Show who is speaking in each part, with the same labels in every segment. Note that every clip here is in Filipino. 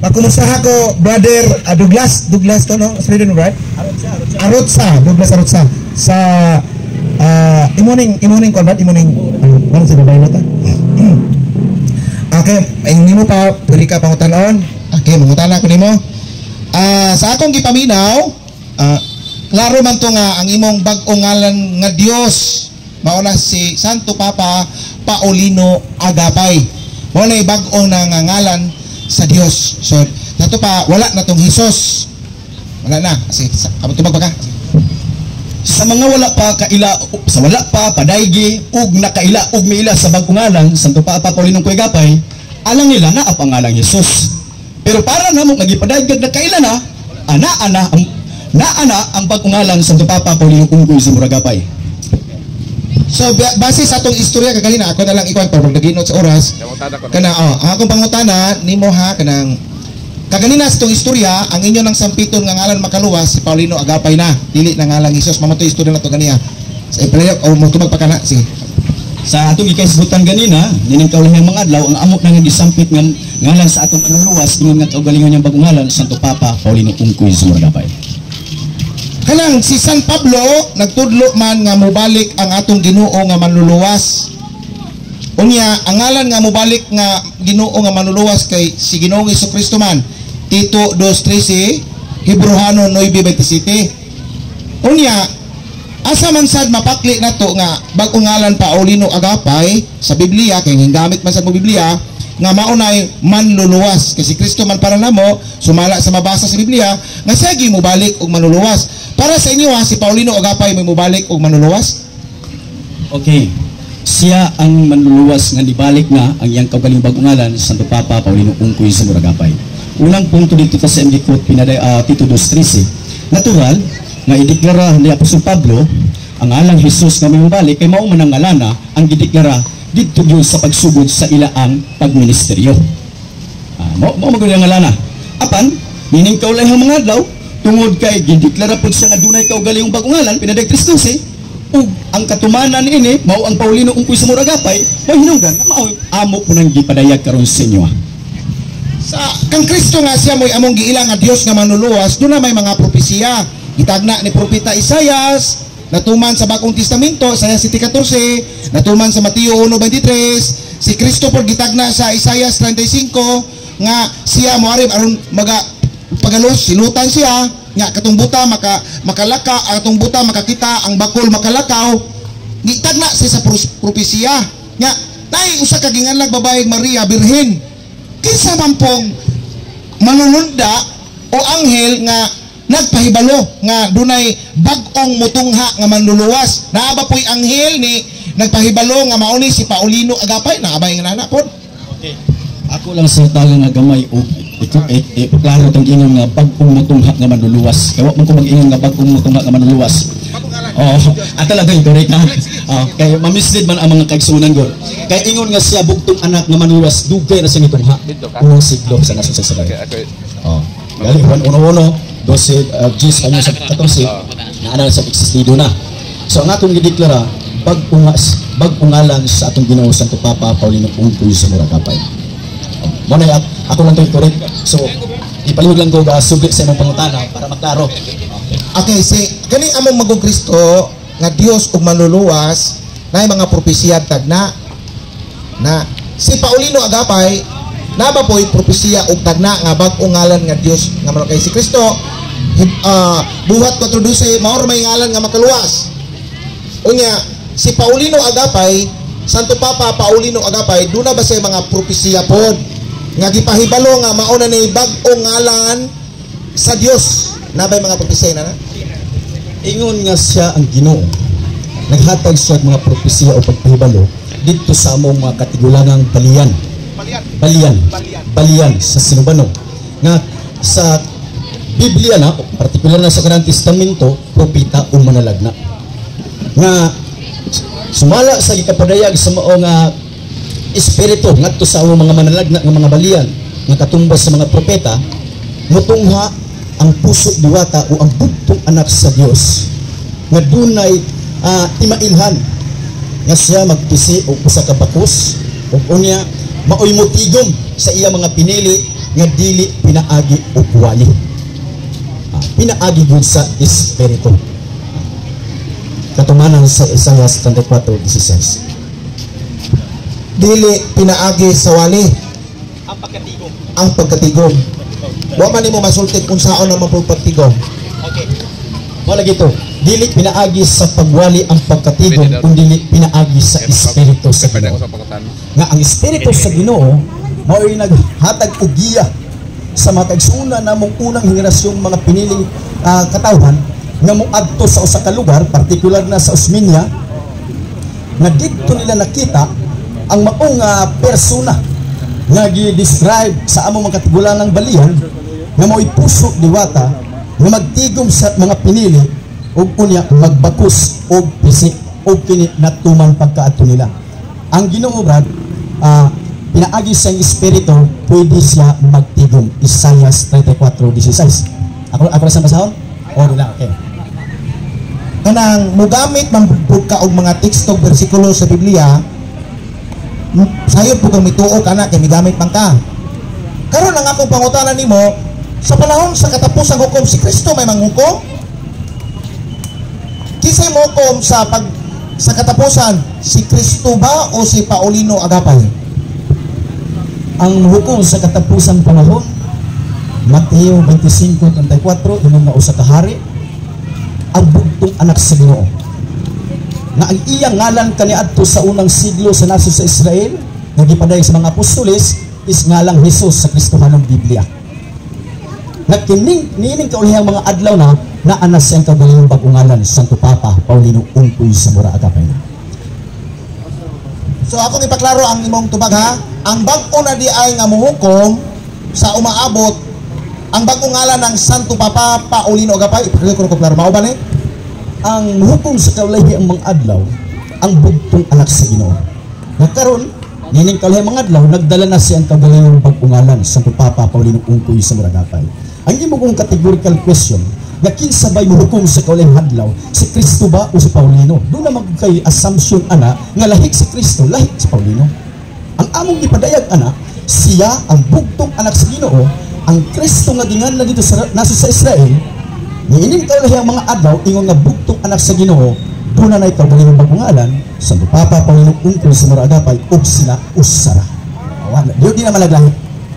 Speaker 1: Kumustaha ko, brother Douglas to, no? Sweden, right? Arutsa. Douglas Arutsa. Sa, imuning konbat, ano sa babay na ta? Okay, hindi mo pa, pwede ka pangutanon. Okay, mangutana ko ni mo. Sa akong gipaminaw, klaro man to nga, ang imong bag-ong ngalan nga Dios, mauna si Santo Papa Paulino Agapay. Wala bag-ong na ngalan sa Dios. So, nato pa, wala na tong Hesus. Wala na. Kasi, tubag ba ka?
Speaker 2: Sa mga wala pa padaygi, ug nakaila, ug miila sa bag-ungalan, Santo Papa Paulino Agapay, alang nila na ang pangalang Hesus. Pero para na mong nagipadaygi nakaila na, ana ang bag-ungalan Santo Papa Paulino Agapay.
Speaker 1: So, base sa atong istorya kaganina, ako na lang ikuan para magdaginot sa oras. Kana, ang akong pangutana, nimo ha, kanang, kaganina sa itong istorya, ang inyo ng sampiton nga ngalan makaluwas, si Paulino Agapay na, dili na ngalang Isos, mamoto istorya na ito ganiya. Sa ipalayok, o mo tumagpakana, sige.
Speaker 2: Sa atong ikaisbutan ganina, nining kaulihang mga adlaw, ang amok na nga gisampit nga ngalan sa atong panuluwas, ingon nga kaugalingon niyang bagungalan, Santo Papa Paulino Agapay.
Speaker 1: Kanang si San Pablo nagtudlo man nga mobalik ang atong Ginoo nga manluluwas. Unya ang ngalan nga mobalik nga Ginoo nga manluluwas kay si Ginoong Hesukristo man. Tito 2:13, Hebreano 9:27. Unya asa man sad mapakli nato nga bag-ong ngalan Paulino Agapay sa Biblia kay gamit man sa Biblia nga maunay manluluwas kasi Kristo man para namo sumala sa mabasa sa Biblia nga sige mo balik og manluluwas. Para sa inyo si Paulino Agapay may mubalik og manluluwas?
Speaker 2: Okay. Siya ang manluluwas nga nibalik na ang iyang kaugaling bag-ungalan Santo Papa Paulino Agapay. Unang punto dito sa MD Quote Tito 2:13. Natural nga ideklara ni Apostol Pablo ang alang Hesus nga may mubalik kay mao man ang ngalana ang gideklara dito yun sa pagsugod sa ilaang pagministeryo. Mao magulay ang ngalana. Apan nining kaulayang mga adlaw tungod kay gideklara pud siya nga dunay kaugalingong bag-ungalan pinaday Kristo ug ang katumanan ini mao ang Paulino Agapay mao hinungdan nga mao amo po nang gipadayag karon sa inyo.
Speaker 1: Sa kang Kristo nga siya mo'y among giilang nga Dios nga manluluwas, doon na may mga propesiya gitagna ni propeta Isaias, natuman sa Bagong Testamento Isaias 7:14, natuman sa Mateo 1:23, si Kristo pod gitagna sa Isaias 35 nga siya moarib aron pagalos silutan siya nga katong buta makalaka, atong buta makakita, ang bakol makalakaw. Gitagna siya sa propesiya nga tay usa ka ginganlag babae Maria birhen. Kinsa man pong manununda o anghel nga nagpahibalo nga dunay bag-ong mutungha nga manluluwas. Naaba po'y anghel ni nagpahibalo nga mauni si Paulino Agapay, naabay nga nana po.
Speaker 2: Okay. Ako lang sa tagang nga gamay o klaro itong ingon nga bag-ong mutungha nga manluluwas. Kaya wag mo ko mag-ingon nga bag-ong mutungha nga manluluwas. Talaga yung correct na. Kaya mamislead man ang mga kaigsunan ko. Kaya ingon nga siya bugtong anak nga manluluwas, dugay na siya nitungha. Unang siglo sa nasun sa sagay. Gali, 1:1, 12 G's kanyo sa 14, na anal sa existido na. So ang atong gideklara, bag-ungalan sa atong Ginoo Santo Papa Paulino Agapay. Muna ako lang ito correct. So, ipalihog lang ko subject sa imong pangutana para maklaro.
Speaker 1: Okay, kani among magong Kristo nga Dios ug manluluwas na mga propesiya tagna na si Paulino Agapay naba po'y propesiya ug tagna nga bag-ong ngalan nga Dios nga manluluwas kay si Kristo buhat 4:12 mao may ngalan nga makaluwas. Unya si Paulino Agapay, Santo Papa Paulino Agapay, duna ba sa mga propesiya pod nga gipahibalo nga mauna ni bag-ong ngalan sa Dios? Nabay mga propesiya na?
Speaker 2: Ingon nga siya ang Ginoo. Naghatag siya mga propesiya o pagpahibalo dito sa among mga katigulangang balian sa sinubano. Nga sa Biblia na, partikular na sa Kanang Testamento, propeta o manalagna. Nga sumala sa ikapadayag sa mao nga espiritu ngadto sa mga manalagna nga mga balian nga katumbas sa mga propeta, mutungha ang puso diwata o ang bugtong anak sa Dios nga dunay timailhan nga siya magpisi o usa ka bakos o unya maoy motigom sa iya mga pinili nga dili pinaagi og wali. Pinaagi gud sa espiritu. Katumanan sa Isaias 34:16.
Speaker 1: Dili pinaagi sa wali ang pagkatigom. Wa man nimo masulti kung saan naman po pagtigom.
Speaker 2: Okay. Wala gito. Dili pinaagi sa pagwali ang pagkatigom, kundi dili pinaagi sa espiritu sa Ginoo. Nga ang espiritu sa Ginoo mao'y naghatag og giya sa mga kaigsuuna namong unang henerasyong mga piniling katawhan nga moadto sa usa ka lugar, partikular na sa Osmeña, nga dito nila nakita ang maong persona nga gi-describe sa among mga katigulangang balian nga mo'y puso diwata nga magtigom sa mga pinili ug unya magbakos og pisik og kini natuman pagkaadto nila. Ang Ginoo brad, pinaagi sa espiritu pwede siya magtigom. Isaias 34:16. Ako sa basahon? O na, okay.
Speaker 1: Kanang mugamit man pud ka og mga teksto bersikulo sa Biblia, sayod po kang mituo ka na kay migamit man ka. Karon ang akong pangutanan nimo, sa panahon sa katapusang hukom si Kristo may manghukom? Kisay mo hukom sa katapusan, si Kristo ba o si Paulino Agapay?
Speaker 2: Ang hukom sa katapusang panahon, Mateo 25:34, inong nga usa ka hari, ang bugtong anak sa Ginoo. Nga ang iyang ngalan kaniadto sa unang siglo sa nasod sa Israel, nagipadayag sa mga apostoles, is ngalang Hesus sa Kristohanong Biblia. Nagkining niining kaulihang mga adlaw na naanas siyang kagaling bagong ngalan, Santo Papa Paulino Ungkoy sa Mura Agapay.
Speaker 1: So akong ipaklaro ang imong tubag ha. Ang bag-o na di ay nga muhukom sa umaabot ang bagong ngalan ng Santo Papa Paulino Agapay. Ipaklaro ko klaro mao ba ni?
Speaker 2: Ang hukom sa kaulahi ang mga adlaw, ang bugtong anak sa Ginoo. Nagkaroon, nining kaulahi mga adlaw, nagdala na siyang kagaling bagong ngalan, Santo Papa Paulino Ungkoy sa Mura Agapay. Ang imo kong categorical question, nga kinsabay mo hukom sa kaulahi adlaw, si Kristo ba o si Paulino? Doon naman kay assumption ana nga lahik si Kristo, lahik si Paulino. Ang among ipadayag ana, siya ang bugtong anak sa Ginoo, ang Kristo nga ginganlan dito sa nasod sa Israel. Niining kaulahi ang mga adlaw, ingon nga bugtong anak sa Ginoo, doon na ikaw galing ang bagong ngalan, Santo Papa Paulino Ungkoy sa Mura Agapay, ug sila usara. Diyo di na malaglahi.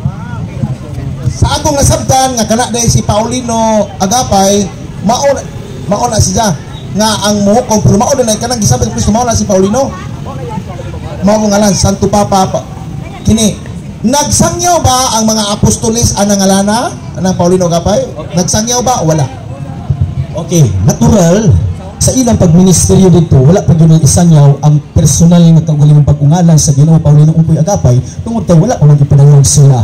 Speaker 1: Sa akong nasabtan nga kana dahil si Paulino Agapay, mauna siya nga ang muhukom, pero mauna na kanang gisabi ni Kristo, mauna si Paulino. Mao ngalan Santo Papa kini. Nagsangyaw ba ang mga apostoles anang ngalana anang Paulino Agapay? Nagsangyaw ba? Wala.
Speaker 2: Okay, natural sa ilang pagministeryo dito, wala pa gyud isangyaw ang personal nga kaugalingong pag-ungalan sa Ginoo Paulino Ungkoy Agapay tungod kay wala pa man gipadayag sila.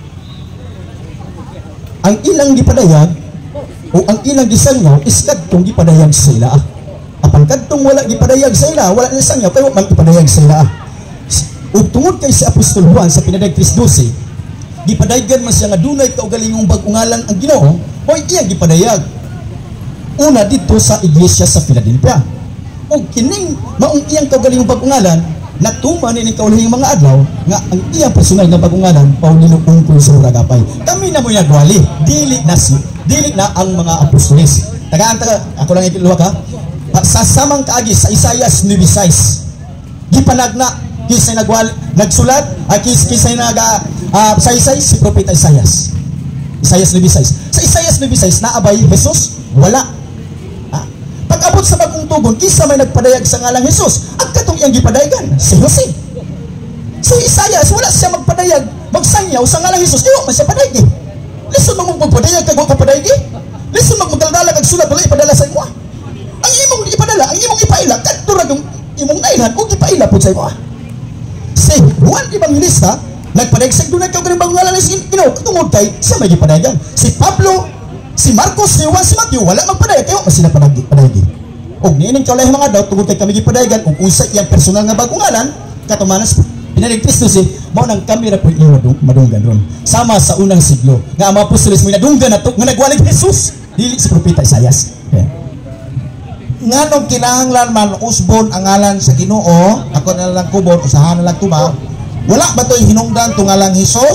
Speaker 2: Ang ilang gipadayag o ang ilang gisangyaw is kadtong gipadayag sila. Apan kadtong wala gipadayag sila, wala na sangyaw kay wala man gipadayag sila. Ug tungod kay si Apostol Juan sa pinadayag 3:12, gipadayagan man siya nga dunay kaugalingong bag-ungalan ang Ginoo, o iya gipadayag. Una dito sa iglesia sa Philadelphia. O kining maong iyang kaugalingong bag-ungalan, natuman ni kaulihing mga adlaw nga ang iyang personal nga bag-ungalan Paulino Ungkoy sa Mura Agapay. Kami na mo nagwali, dili na ang mga apostoles. Ako lang ikiluha ka. Sa samang kaagi sa Isaias 9:6, gipanagna kisay nagsulat kisay saysay si propeta Isaias 9:6. Sa Isaias 9:6 naabay Jesus? Wala. Pag-abot sa bagong tugon, kisa may nagpadayag sa ngalang Jesus, at katong iyang gipadayagan si Jose. Si Isaias wala siya magpadayag, magsangyaw sa ngalang Jesus, diwa man siya padayag. Listen mo magpadayag kag kapadayag. Listen mo magdala kag sulat wala ipadala sa imo. Ang imong ipadala, ang imong ipaila kadto ra yung imong nailhan ug ipaila pud sa imo. Si Juan Evangelista nagpadayag sa dunay kaugalingong bag-ungalan sa Ginoo tungod kay siya may gipadayagan. Si Pablo, si Marcos, si Juan, si Matthew wala magpadayag kay wala sila padayag. Og niining kaulay mga daw tungod kay kami gipadayagan ug unsa iyang personal nga bag-ungalan katumanas pinadayag Kristo si mao nang kami ra pud madunggan ron. Sama sa unang siglo nga ang mga apostoles mo nadunggan nato nga nagwalig Jesus dili si propeta Isaias.
Speaker 1: Nganong kinahanglan man usbon ang ngalan sa Ginoo, ako na lang kubon usahan na lang tuba. Wala ba to'y hinungdan tungalang Hesus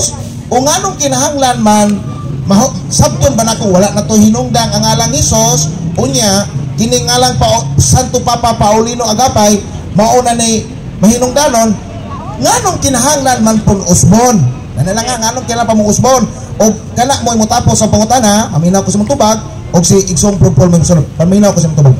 Speaker 1: O nganong kinahanglan man sabton ba nako wala na to hinungdang ang ngalang Hesus unya kini ngalang Santo Papa Paulino Agapay mauna ni mahinungdanon nganong kinahanglan man pun usbon nanalang nga nganong kinahanglan pa mong usbon o kana mo mutapos sa pangutana aminaw ko sa mong tubag o si Igsong Propol mo sunod paminaw ko sa mong tubag.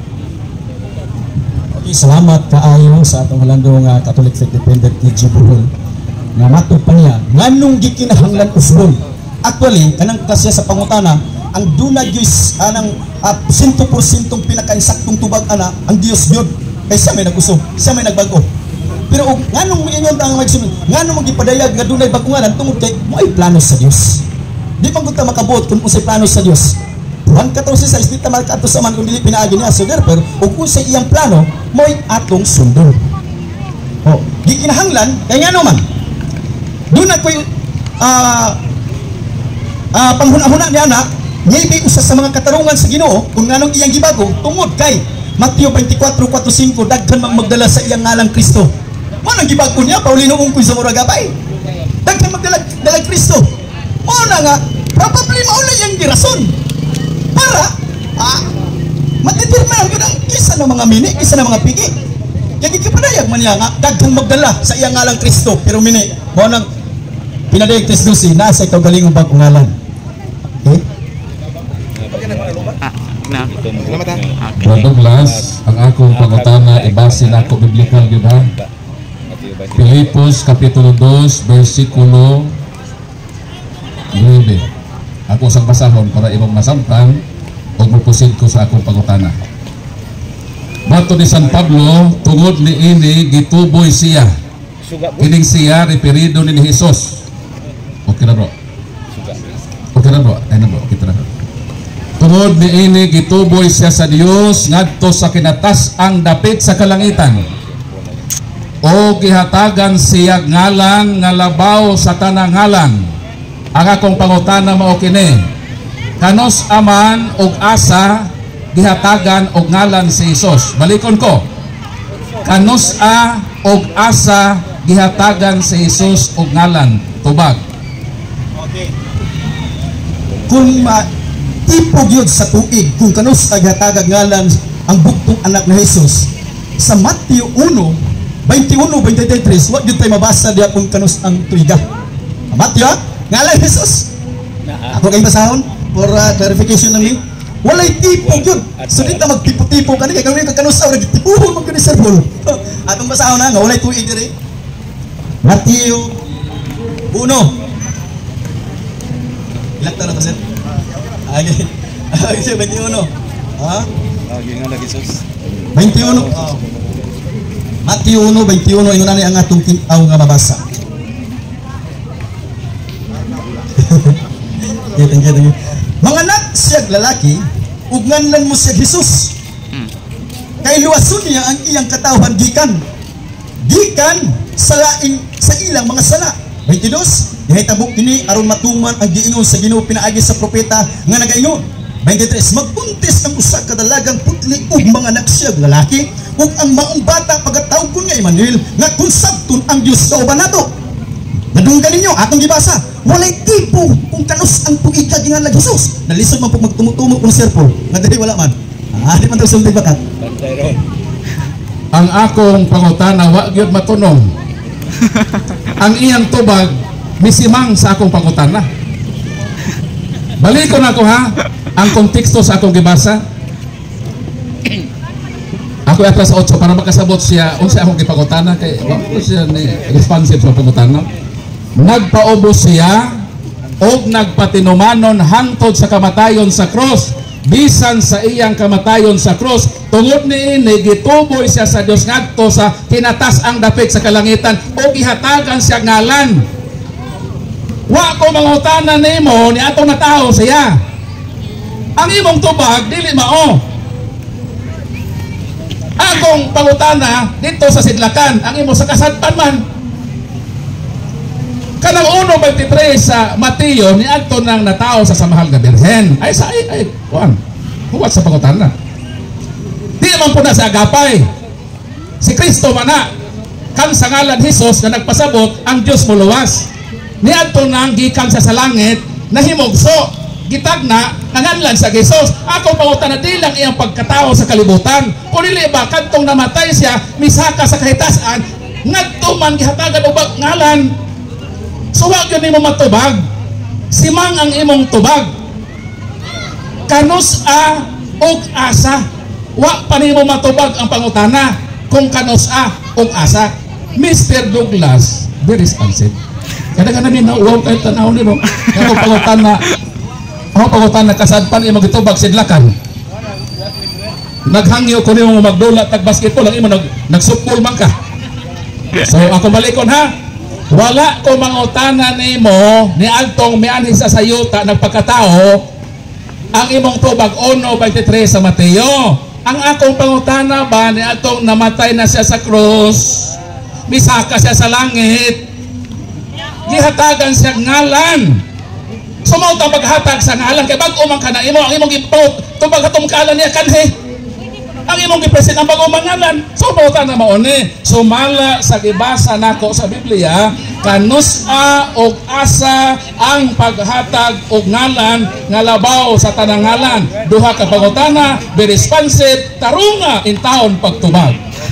Speaker 2: Okay, salamat kaayo sa atong halandong Catholic Faith Dependent ni Jibuhol nga matod pa niya nganong gikinahanglan usbon. Actually, kanang kasya sa pangutana, ang dunay Diyos, anang 100% pinakainsaktong tubag ana, ang Diyos Diyod. Kaya siya may nag-uso, siya may nagbago. Pero nganong ingon ang magsunod, nganong magipadayag nga dunay bagungan tungod kay mo ay plano sa Dios. Di man gud ta makabuot kung unsay plano sa Dios. Juan 14:6 dita man kadto sa man kun dili pinaagi niya so pero ug unsay iyang plano mo ay atong sundon. Oh, di kinahanglan kay ngano man. Dunay koy panghuna-huna niya na niya usa sa mga katarungan sa Ginoo kung nganong iyang gibago tungod kay Mateo 24:4-5 daghan mang magdala sa iyang ngalang Kristo. Mo nang gibago niya Paulino ungkoy sa murag gabay. Daghan magdala Kristo. Mo na nga probably mao na iyang girason para matitirman gyud ang isa ng mga mini, isa ng mga pigi. Kaya gipadayag man niya nga daghan magdala sa iyang ngalang Kristo pero mini mo nang pinadayag tes 12 nasa ikaw galingong bagong ngalan. Okay?
Speaker 3: Brother Douglas, ang akong pangutana ibase na ako biblical gyud ha. Filipos kapitulo 2 bersikulo 9. Ako sang basahon para imong masamtang ug mopusid ko sa akong pangutana. Bato ni San Pablo tungod ni ini gituboy siya. Kining siya referido ni Hesus. Okay na bro. Okay na bro. Ay na bro. Okay na bro. Tungod ni ini gituboy siya sa Dios ngadto sa kinatas ang dapit sa kalangitan. O gihatagan siya ngalan nga labaw sa tanang ngalan. Ang akong pangutana mao kini. Kanos aman og asa gihatagan og ngalan si Hesus. Balikon ko. Kanos og asa gihatagan si Hesus og ngalan tubag.
Speaker 2: Kung tipog yun sa tuig kung kanus aghatagag ngalan ang buktong anak na Jesus sa Mateo 1:21-23 wag yun tayo mabasa diya kung kanus ang tuiga. Mateo ngalan Jesus ako kayo basahon for clarification ng link walay tipog yun so dito magtipo-tipo ka kaya kung kanus ang nagtipuhon mag Sir Paul atong basahon na nga walay tuig dire Mateo 1 ilang taon na to, sir? Okay. 21. Ha?
Speaker 4: Lagi nga lagi sus.
Speaker 2: 21. Mateo 1:21 ingon ani ang atong tin-aw nga mabasa. Thank you. Mga anak siya lalaki, ug nganlan mo siya Jesus. Kay luwason niya ang iyang katawhan gikan sa laing sa ilang mga sala. 22. Nahitabo kini aron matuman ang giingon sa Ginoo pinaagi sa propeta nga nagaingon. 23. Magpuntis ang usa ka dalagang putli ug mga anak siya lalaki ug ang maong bata pagatawag kun nga Emmanuel nga kung sabton ang Dios kauban nato. Nadunggan ninyo atong gibasa. Walay tipo kung kanus ang tuiga gingan Jesus. Nalisod man pag magtumutumo kung Sir Paul. Nga dili wala man. Di man tayo sulti bakat.
Speaker 3: Ang akong pangutana wa gyud matunong. Ang iyang tubag misimang sa akong pangutana. Balikon ako ha ang konteksto sa akong gibasa. Ako atlas 8 para makasabot siya unsa akong gipangutana kay wa ko siya ni responsive sa pangutana. Nagpaubos siya og nagpatinumanon hangtod sa kamatayon sa cross. Bisan sa iyang kamatayon sa cross tungod niini gituboy siya sa Dios ngadto sa kinatas ang dapit sa kalangitan o gihatagan siya ngalan. Wa ko mangutana nimo ni atong nataho siya. Ang imong tubag dili mao. Akong pangutana dito sa Sidlakan ang imo sa kasadpan man. Kanang 1:23 sa Mateo ni adto nang natao sa samahal nga birhen. Ay sa ay kuan. Huwag sa pangutana. Di man po na sa agapay. Si Kristo man na kan sa ngalan Hesus na nagpasabot ang Dios mo luwas. niadto nang gikan sa langit nahimugso gitagna nanganlan sa Jesus. Ako pangutan na di lang iyang pagkatao sa kalibutan, kunili ba kadtong namatay siya misaka sa kahitasan ngadto man gihatagan ubag ngalan. So wag yun nimo matubag, simang ang imong tubag, kanus-a og asa. Wa pa nimo matubag ang pangutana kung kanus-a og asa. Mr. Douglas, very responsive. Kadang-kadang namin nauwaw kahit tanaw nimo ako pangutan na kasadpan imo gitubag sidlakan. Naghangyo ko nimo magdula tag basketball ang imo nagsupol man ka. So ako balikon ha. Wala ko mangutana nimo ni adtong mianhi sa sayuta nagpagkatao ang imong tubag 1:23 sa Mateo. Ang akong pangutana ba ni adtong namatay na siya sa krus, misaka siya sa langit, gihatagan siya ngalan. Sumauta paghatag sa ngalan kay bag-o man kana imo ang imong gipot tubag atong kalan niya kanhe ang imong gipresent ang bag-o man ngalan. Sumauta na mauni sumala sa gibasa nako sa Biblia kanus-a og asa ang paghatag og ngalan nga labaw sa tanang ngalan. Duha ka pangutana, be responsive, tarunga in taon pagtubag.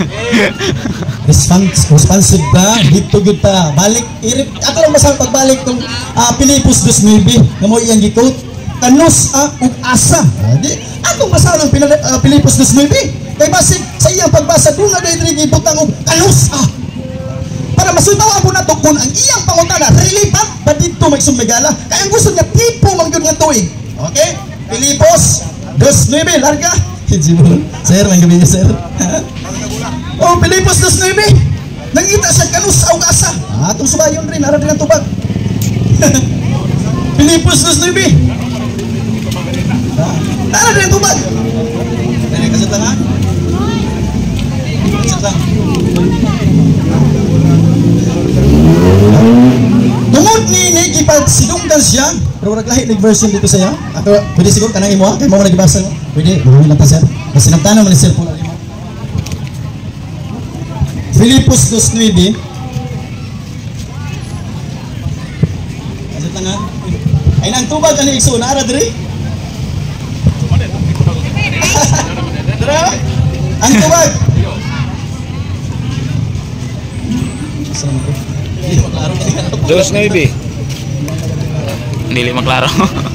Speaker 2: Responsive ba? Dito gyud ta. Balik ato lang masang pagbalik tong Pilipos 2:9 nga mo iyang gikot. Kanus-a ug asa. Di atong basahan ang Pilipos 2:9. Kay basig sa iyang pagbasa dunga dayri gibutang og kanus-a. Para masutaw po nato kung ang iyang pangutana relevant ba dito may sumigala. Kaya ang gusto niya tipo man gyud nga tuig. Okay? Pilipos 2:9 larga. Sir, may gabi niya, sir. Oh, Pilipos 2:9. Nangita sa kanus-a ug asa. Atong subayon rin ara din ang tubag. Pilipos 2:9. Ara din ang tubag. Dali ka sa tanga. Tungod ni gipagsidunggan siya, pero wala lahi version dito sa iya. Ato pwede siguro kanang imo kay mo nagibasa mo. Pwede, buhay lang ta sir. Kasi nagtanong man ni sir po lang imo. Filipos 2:9. Asa tanga? Ay nang tubag ani igsoon na ara diri. Dara. Ang tubag.
Speaker 4: Dos maybe. Dili maklaro.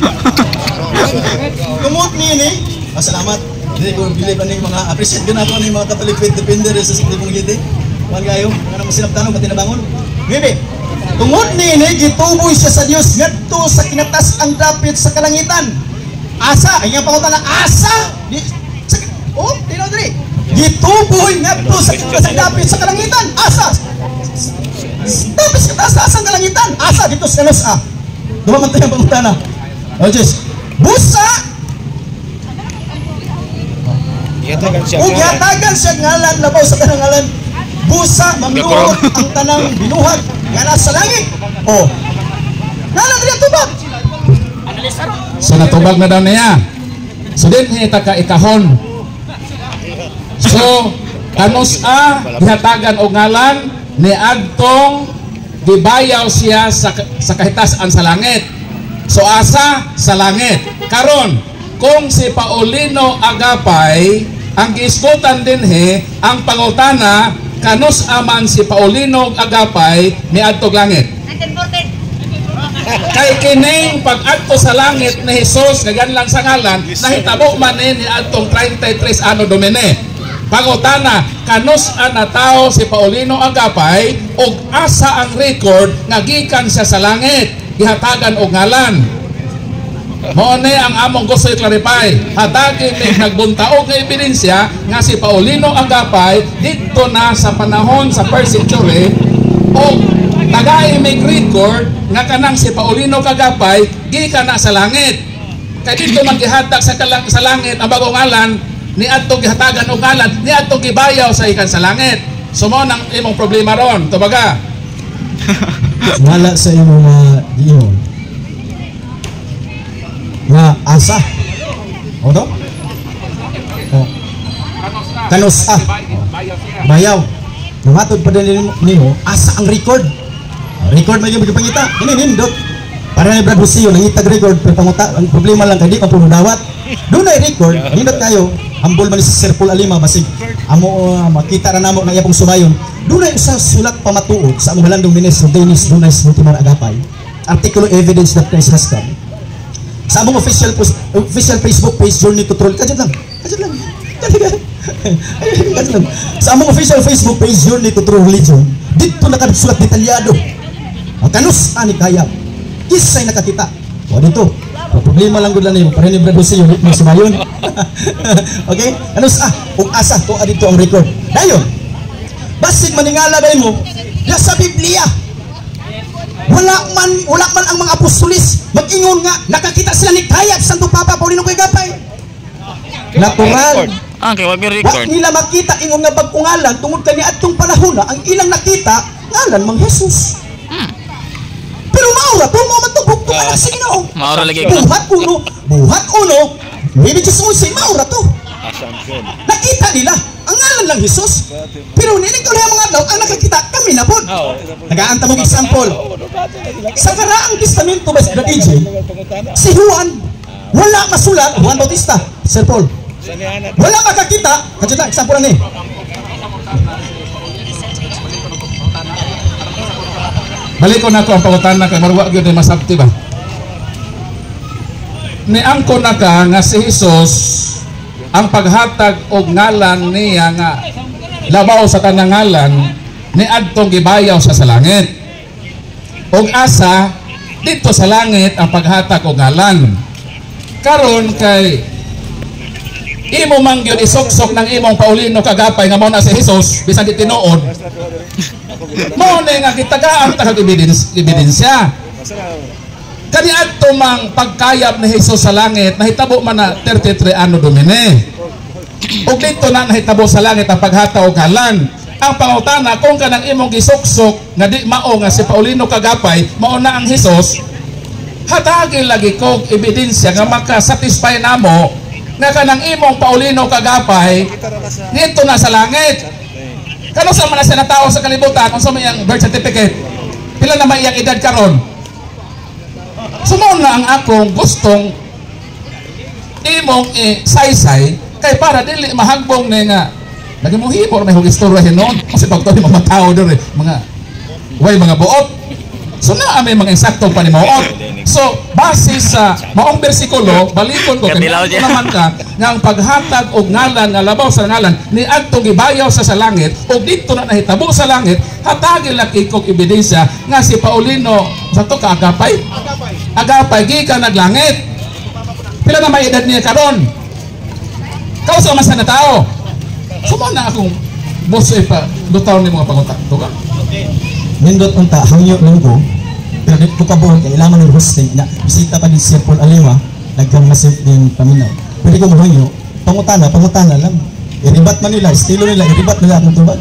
Speaker 2: Kumot ni. Salamat. Hindi ko believe ani mga appreciate gyud ako ni mga Catholic faith defender sa Sibong Giti. Wan kayo, mga masinap tanong pati nabangon. Maybe. Tungod ni gituboy siya sa Dios ngadto sa kinatas ang dapit sa kalangitan. Asa, ay nga pangutana asa. Oh, tinaw diri. Gituboy ngadto sa kinatas ang dapit sa kalangitan. Asa. Tapos kataas ang kalangitan. Asa dito sa kanus-a. Duha man tayong pangutana. Oh, Diyos. Busa. Yatagan siya ngalan labaw sa kanang ngalan. Busa mamluhot ang tanang binuhat nga nasa langit. Oh. Ngalan din tubag.
Speaker 3: So natubag na daw niya. So din ita ka ikahon. So kanus-a gihatagan og ngalan ni adtong gibayaw siya sa kahitasan sa langit. So asa sa langit. Karon kung si Paulino Agapay ang giisgutan dinhi ang pangutana kanus-a man si Paulino Agapay ni adtong langit. Kay kining pag-adto sa langit ni Hesus nga ganlang sa ngalan nahitabo man ni adtong 33 ano Domine. Pangutana, kanus-a na tao si Paulino Agapay ug asa ang record nga gikan siya sa langit gihatagan og ngalan. Mao ni ang among gusto i-clarify. Hatagi may nagbuntaog nga ebidensya nga si Paulino Agapay dito na sa panahon sa first century ug tagay may record nga kanang si Paulino Agapay gikan na sa langit. Kay dito man gihatag sa langit ang bagong ngalan ni adtong gihatagan og ngalan ni adtong gibayaw sa ikan sa langit. Sumo nang imong problema ron tubaga.
Speaker 2: Wala sa imong giingon nga asa o do kanus-a bayaw namatod pa din nimo asa ang record Record man yung pangita. Ini nindot. Para ni Brad Husio nangitag record pero panguta ang problema lang kay di pa puno dawat. Doon ay record, nindot kayo. Humble man si Sir Paul Alima basig amo makita ra namo na iyang sumayon. Doon ay usa sulat pamatuod sa among halandong ministro Dennis Dunays Multimar Agapay. Artikulo Evidence that Christ has come. Sa among official Facebook page Journey to Troll. Kadyo lang. Sa among official Facebook page Journey to True Religion, dito nakasulat detalyado. Ang kanus ani kaya. Isay nakakita. O dito. Problema lang gud lang niyo. Para ni Brad Husio mo sumayon. Okay? Kanus ug asa to dito ang record. Dayon. Basig maningala day mo, ya sa Biblia. Wala man ang mga apostolis mag-ingon nga nakakita sila ni Kayat Santo Papa Paulino kay Gapay. Natural.
Speaker 4: Okay, wag mi record.
Speaker 2: Wa nila makita ingon nga pag-ungalan tungod kani adtong panahon na ang ilang nakita ngalan mang Jesus. Pero maura to mo man to bugtong anak sa Ginoo.
Speaker 4: Maura lagi ko.
Speaker 2: Buhat uno. Maybe just say maura to. Nakita nila ang ngalan lang Jesus. Pero nilikaw na mga daw ang nakakita kami na pod. Nagaanta mo example. Sa karaang testamento ba sa DJ? Si Juan wala masulat Juan Bautista, Sir Paul. Wala makakita. Kadyo na example lang ni.
Speaker 3: Balik ko na ako ang pangutana kay marwa gyud masabti ba. Niangko na ka nga si Jesus ang paghatag og ngalan niya nga labaw sa tanang ngalan ni adtong gibayaw sa langit. Og asa dito sa langit ang paghatag og ngalan. Karon kay imo man gyud isuksok ng imong Paulino Kagapay nga mao na si Jesus bisan di tinuod. Mao na nga kitagaan ta kag ebidensya. Kani adto mang pagkayap ni Jesus sa langit nahitabo man na 33 ano Domine. Ug dito na nahitabo sa langit ang paghatag og ngalan. Ang pangutana kung kanang imong gisuksok nga di mao nga si Paulino Kagapay mao na ang Jesus, hatagi lagi kog ebidensya nga makasatisfy namo nga kanang imong Paulino Kagapay dito na sa langit. Kano sa man na tao sa kalibutan kung sa iyang birth certificate pila na may iyang edad karon. Sumo na ang akong gustong imong saysay kay para dili mahagbong ni nga lagi mo himo may istorya hinon kasi pagto ni mga tao dire mga mga buot. So na may mga insaktong panimuot. So base sa maong bersikulo balikon ko kay naman ka nga ang paghatag og ngalan nga labaw sa ngalan ni adtong gibayaw sa langit ug dito na nahitabo sa langit hatagi laki kog ebidensya nga si Paulino sa to ka Agapay gikan naglangit. Pila na may edad niya karon? Kao sa mas na tao. Sumo na akong boss pa dutaw ni mga pangutak to ka.
Speaker 2: Nindot unta hangyo lang ko. Pero dito ka buhat kay ilaman ng hosting na bisita pa din si Paul Alima nagkang masif din paminaw. Pwede ko mahangyo pangutana lang. Iribat man nila, estilo nila, iribat nila akong tubag.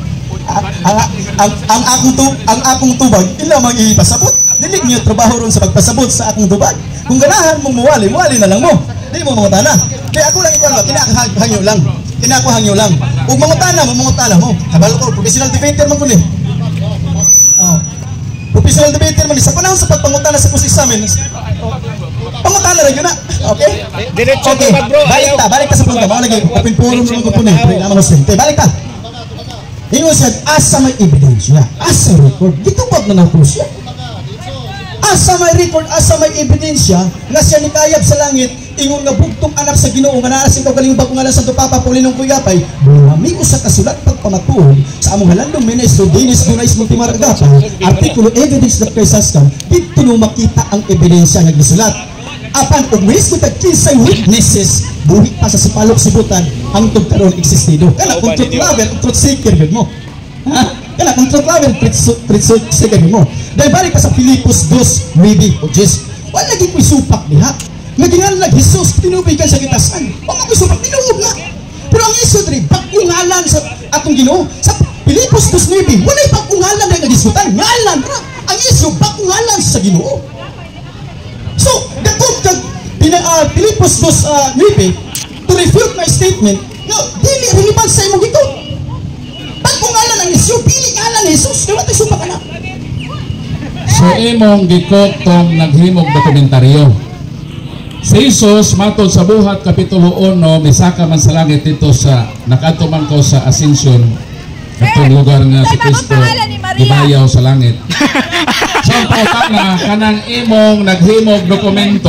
Speaker 2: Ang akong tubag ila mang ipasabot. Dili niyo trabaho ron sa pagpasabot sa akong tubag. Kung ganahan mong muwali na lang mo. Dili mo mangutana. Kaya ako lang ikaw kinakahangyo lang. Ug mangutana mo. Kabalo ko professional debater man ko ni. Professional debater man sa panahon sa pagpangutana sa kusik-examen. Pangutana ra gyud na. Okay?
Speaker 4: Diretso
Speaker 2: okay.
Speaker 4: bro.
Speaker 2: Balik ka sa punta. Mao lagi open forum mo ko puno. Naman hosting. Balik ka. Ingon siya asa may ebidensya. Asa record. Gitubag na nako siya. Asa may record, asa may ebidensya nga siya nikayab sa langit ingon nga bugtong anak sa Ginoo nga naa sing kaugaling bagong ngalan Santo Papa Paulino Kagapay buhami usa ka sulat pagpamatuod sa among halandong ministro Dennis Dunays Multimar Agapay artikulo Evidence that Christ has come dito no makita ang ebidensya nga gisulat apan og mismo tag 15 witnesses buhi pa sa sipalok sibutan ang tugkaron existido kana kung truth lover truth seeker gud mo kana kung truth lover truth seeker mo dahil balik pa sa Filipos 2 maybe o Diyos wala lagi ko'y supak diha nagingan lang Jesus tinubig ka sa kitasan wala ko'y supak tinuog nga pero ang iso diri pag-ungalan sa atong Ginoo sa Filipos 2 maybe wala pag-ungalan na nagisutan ngalan ang iso pag-ungalan sa Ginoo so dakot kag Filipos 2 maybe to refute my statement no dili relevant sa imong gito pag-ungalan ang iso pili ngalan ni Jesus kaya tayo supak ka na
Speaker 3: So imong gikot tong naghimog dokumentaryo. Si Jesus matod sa Buhat kapitulo 1 misaka man sa langit dito sa nakadto man ko sa Ascension katong lugar nga si Kristo gibayaw sa langit. So na kanang imong naghimog dokumento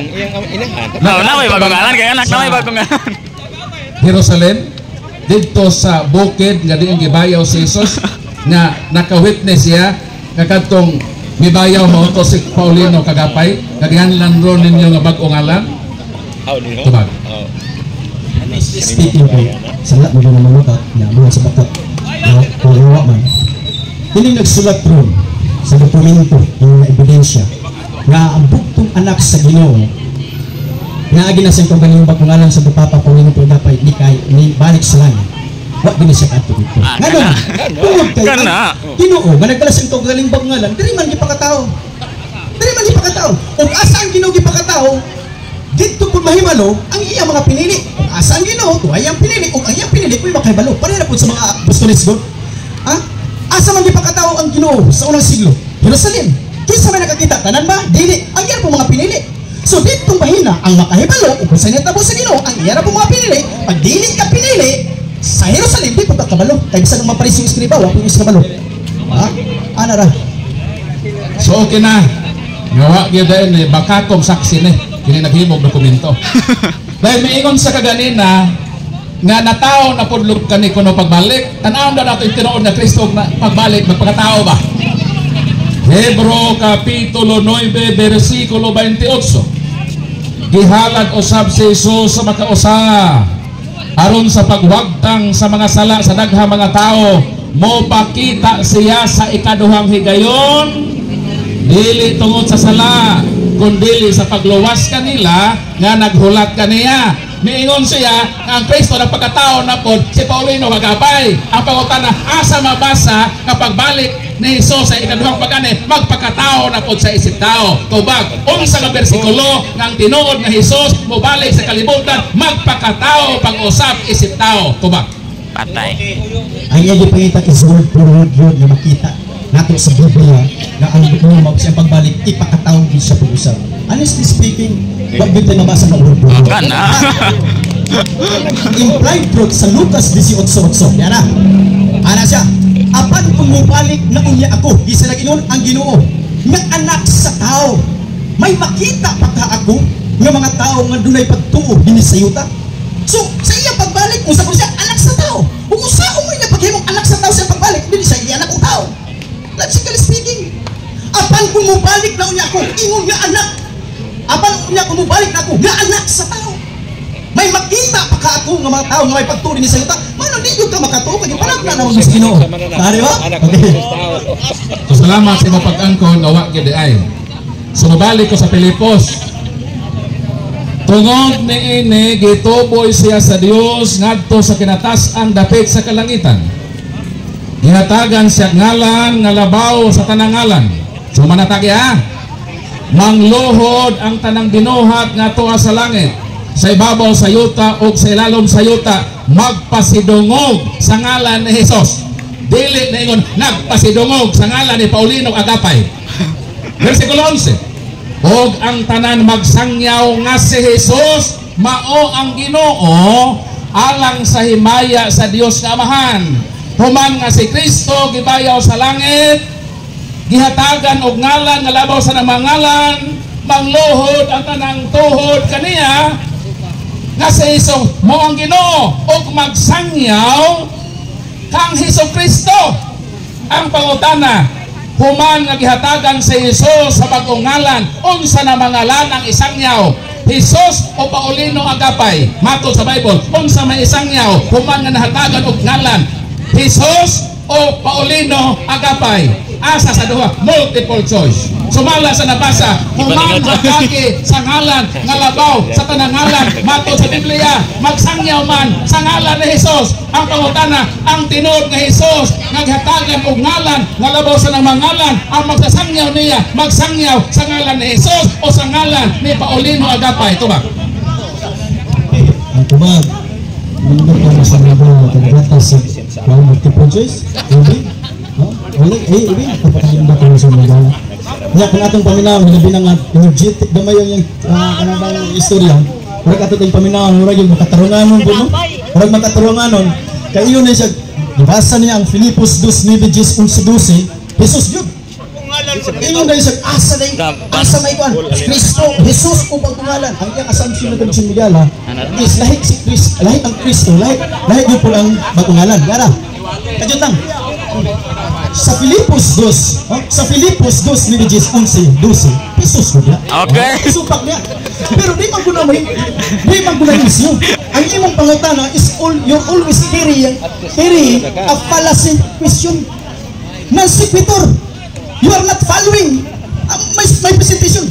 Speaker 4: Na may bagungalan kay anak na may bagungalan.
Speaker 3: Jerusalem dito sa bukid nga diin gibayaw si Jesus nga naka-witness siya kakadtong gibayaw mo to si Paulino kagapay kagyanlan ron ninyo nga bag-ong alam. Tubag.
Speaker 2: Speaking ko, salat mo na malukat na mga sa batat na pagawa man. Kining nagsulat ron sa dokumento yung ebidensya nga ang bugtong anak sa Ginoo nga ginasin kong galing bakungalan sa Bupapa Paulino Pagapay ni balik sa langit. Wa din siya ato dito. Ngano? Tungod kay Ginoo nga nagdala kong galing bakungalan, diri man gipakatao. Diri man gipakatao. Ug asa ang Ginoo gipakatao? Dito po mahimalo ang iya mga pinili. Ug asa ang Ginoo tuay ang pinili ug ang iyang pinili kuy makahibalo. Pareha po sa mga apostoles God. Ha? Asa man gipakatao ang Ginoo sa unang siglo? Jerusalem. Kinsa man nakakita tanan ba? Dili. Ang iya po mga pinili. So dito mahina ang makahibalo ug sa nitabo sa Ginoo ang iya po mga pinili. Pag dili ka pinili sa Jerusalem di po kakabalo. Kay bisan ng maparis yung iskriba wa po yung iskabalo. Ha? Ana ra.
Speaker 3: So okay na. Ngawa gyud ni bakakong saksi ni kini naghimog dokumento. Dahil miingon sa kaganina nga nataw na pudlog kani kuno pagbalik. Tan-aw na nato tinuod na Kristo na pagbalik magpakatao ba? Hebro kapitulo 9 bersikulo 28. Gihalad usab si Jesus sa makausa aron sa pagwagtang sa mga sala sa daghang mga tao mo pakita siya sa ikaduhang higayon dili tungod sa sala kundi sa pagluwas kanila nga naghulat kaniya. Miingon siya ang Kristo nagpakatao na pod si Paulino Magapay. Ang pangutana asa mabasa kapag balik ni Jesus sa ikaduhang pagani magpakatao na pod sa isip tao. Tubag unsa nga bersikulo ngang tinuod nga Jesus mobalik sa kalibutan magpakatao pag-usap isip tao. Tubag
Speaker 4: Patay.
Speaker 2: Ang iya gipangita is word for word yun na makita nato sa Biblia na ang Ginoo sa pagbalik ipakataon din siya pag-usap. Honestly speaking, wag gyud tayo mabasa ng word for word.
Speaker 4: Kana.
Speaker 2: Implied truth sa Lucas 18:8. Yan na. Ana siya. Apan kung mubalik na unya ako, gisa nag-ingon ang Ginoo nga anak sa tao. May makita pa ka ako nga mga tao nga dunay pagtuo dinhi sa yuta. So, sa iya pagbalik, usa ko siya anak sa tao. Kung usa mo niya paghimong anak sa tao sa pagbalik, dinhi sa iya anak o tao. Logically speaking. Apan kung mubalik na unya ako, ingon nga anak. Apan unya kung mubalik na ako, nga anak sa tao. May makita pa ka ako nga mga tao nga may pagtuo dinhi sa yuta. Mano di jud ka makatuo kay palag na naman sa Ginoo. Tari ba? Okay.
Speaker 3: So salamat sa imong pag-angkon nga wa gyud ay. So mabalik ko sa Pilipos. Tungod ni ini gituboy siya sa Dios ngadto sa kinatas-an dapit sa kalangitan. Ginatagan siya ngalan nga labaw sa tanang ngalan. So manatagi ha. Mangluhod ang tanang binuhat nga tuwa sa langit. Sa ibabaw sa yuta o sa ilalom sa yuta magpasidungog sa ngalan ni Jesus. Dili na ingon nagpasidungog sa ngalan ni Paulino Agapay. Versikulo 11. Og ang tanan magsangyaw nga si Jesus mao ang Ginoo alang sa himaya sa Dios nga Amahan. Human nga si Kristo gibayaw sa langit, gihatagan og ngalan nga labaw sa namangalan, mangluhod ang tanang tuhod kaniya nga si Jesus mo ang Ginoo og magsangyaw kang Hesus Kristo. Ang pangutana human nga gihatagan si Jesus sa bagong ngalan unsa na mangalan ang isangyaw Jesus o Paulino Agapay matod sa Bible unsa may isangyaw human nga nahatagan og ngalan Jesus o Paulino Agapay asa sa duha multiple choice sumala sa nabasa human magagi sa ngalan nga labaw sa tanang ngalan matod sa Biblia magsangyaw man sa ngalan ni Jesus. Ang pangutana ang tinuod nga Jesus naghatagan og ngalan nga labaw sa namangalan ang magsasangyaw niya magsangyaw sa ngalan ni Jesus o sa ngalan ni Paulino Agapay. Tubag
Speaker 2: ang tubag Mundur ka sa mga kandidato sa multiple choice. Ubi? Ubi? Ubi? Kapatayin ba kayo sa mga Nya kung atong paminaw hilabi na nga energetic gamay yung kanang istorya. Murag ato tayong paminaw, murag yung makatarunganon po no. Murag makatarunganon. Kay iyon na siya ibasa niya ang Filipos 2:9-11. Jesus yun. Ingon na siya asa na ikuan Kristo, Jesus o pagtungalan. Ang iyang assumption na kami sa Migala is lahi si Kristo, lahi ang Kristo, lahi yun po ang batungalan. Gara, kadyo lang. Sa Filipos 2:11, Jesus ko niya.
Speaker 4: Okay.
Speaker 2: Supak niya. Pero di man ko na isyo. Ang imong pangutana is you're always carrying a fallacy question. Non-sequitur. You are not following my presentation.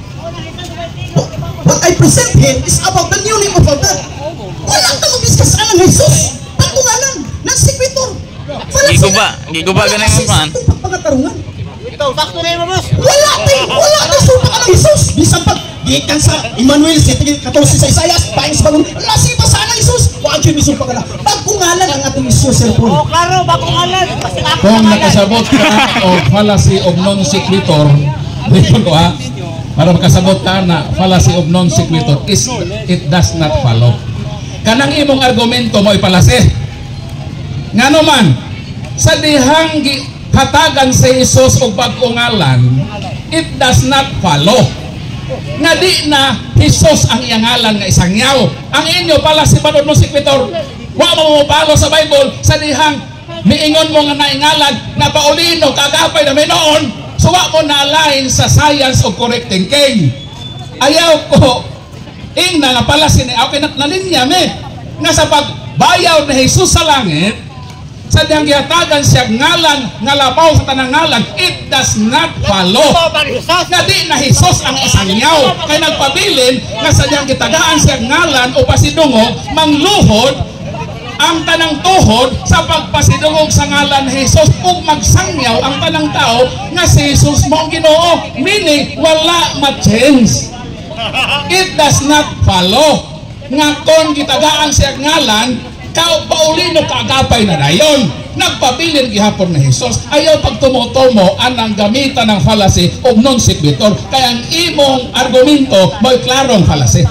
Speaker 2: What I present here is about the new name of God. Wala ka mag-discuss ang Jesus. Patungalan. Non-sequitur.
Speaker 4: Giguba ganun mo man.
Speaker 2: Pagpatarungan.
Speaker 5: Ito, sakto na yun, boss.
Speaker 2: Wala sumpah ka ng Jesus. Bisan pag gikan sa Emmanuel, 14 sa Isaias, paing sa bagong, lasi pa sana Jesus. Wag yun isumpah ka na. Pagkungalan ang ating isyo, Sir Paul.
Speaker 5: Oo, klaro, bakungalan.
Speaker 3: Kung nakasabot ka o fallacy of non sequitur, dito ko ha, para makasabot ka na fallacy of non sequitur is it does not follow. Kanang imong argumento mo ipalase. Ngano man, sa dihang hatagan sa Jesus o pagkungalan, it does not follow. Nga di na Jesus ang iyangalan nga isang yaw. Ang inyo pala si Padon no Sequitur, wa mo palo sa Bible sa dihang miingon mo nga naingalan na paulino kagapay na may noon, so wa mo naalain sa science of correcting king. Ayaw ko na nga pala okay nalinya me nga sa pagbayaw na Jesus sa langit, sa diyang gihatagan siya ngalan nga labaw sa tanang ngalan, it does not follow nga di na Jesus ang isang yaw. Kay nagpabilin nga sa diyang gitagaan siya ngalan o pasidungog, mangluhod ang tanang tuhod sa pagpasidungog sa ngalan ni Jesus ug magsangyaw ang tanang tao nga si Jesus mo ang Ginoo. Meaning wala ma-change. It does not follow nga kung gitagaan siya ngalan paulino kaagapay na dayon. Nagpabilin gihapon na Jesus. Ayaw pagtumotomo anang gamitan ng fallacy o non sequitur. Kaya ang imong argumento may klarong fallacy.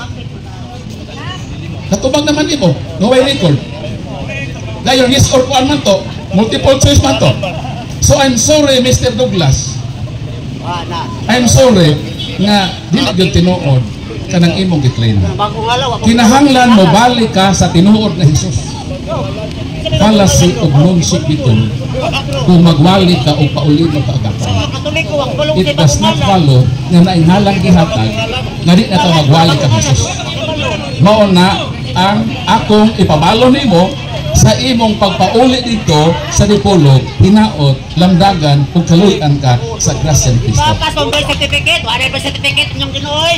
Speaker 3: Natubag naman imo, no way record. Dayon yes or kuan man to, multiple choice man to. So I'm sorry Mr. Douglas. I'm sorry nga dili gyud tinuod kanang imong giklaim. Kinahanglan mo balik ka sa tinuod na Jesus. Fallacy of non sequitur. Kung magwali ka o paulino ka agapay, it does not follow nga nainhalang gihatag nga di na ka magwali ka Jesus. Mao na ang akong ipabalo nimo sa imong pagpauli dito sa Dipolog, hinaot, lamdagan ug kaluy-an ka sa Grasya ni Cristo.
Speaker 5: Papas mong birth certificate, wala yung birth certificate yung Ginooy.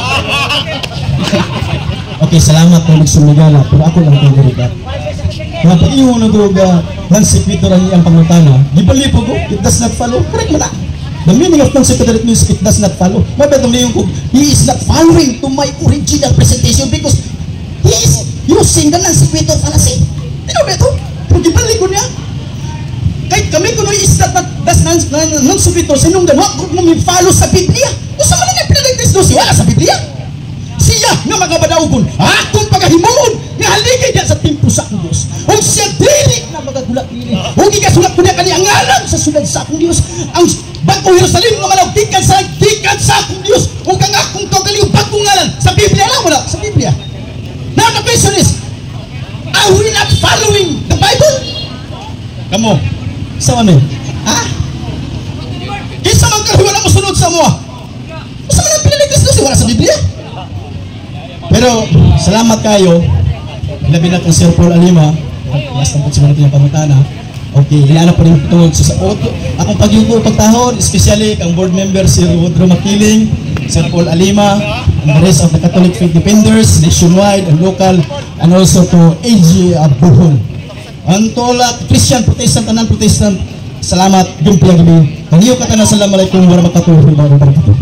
Speaker 2: Okay, salamat po nagsumigala, pero ako lang itong dirigat. Nga pa iyo na droga, non-sequitur ang iyang pangutana, gibalipog ko, it does not follow. Correct mo na. The meaning of non-sequitur means it does not follow. Mabay itong niyong ko, he is not following to my original presentation because he is using the non-sequitur fallacy. Ano ba ito? Pero gibalik ko niya. Kahit kami kuno is that non-sequitur, sinong gano'n, kung mo follow sa Biblia. Kung sa mga pinag-test doon, wala sa Biblia. Siya nga mga badawgon, akong pagahimuon nga haligay diyan sa templo sa akong Diyos. Kung siya dili na magagulat nili, kung igasulat ko niya kani ang ngalan sa sulad sa akong Diyos, ang bagong Jerusalem nga malaw, tikan sa akong Diyos, kung kang akong togali yung bagong ngalan, sa Biblia lang, wala, sa Biblia. Now the question is, are we not following the Bible? Kamu, sa ano? Ha? Kisa man ka, wala mo sunod sa mo. Sa mga pinaligtas doon, wala sa Biblia. Pero salamat kayo. Labi na kong Sir Paul Alima. Last na po siguro natin yung pangutana. Okay, ilaan po rin tungod sa auto. Akong pagyuko pagtahon, especially kang board member Sir Woodrow Makiling, Sir Paul Alima, and the rest of the Catholic Faith Defenders, nationwide and local, and also to AG Buhol. Ang tola, Christian, Protestant, tanan Protestant, salamat, jumpiang gabi. Maniyo ka tanan, assalamualaikum warahmatullahi wabarakatuh.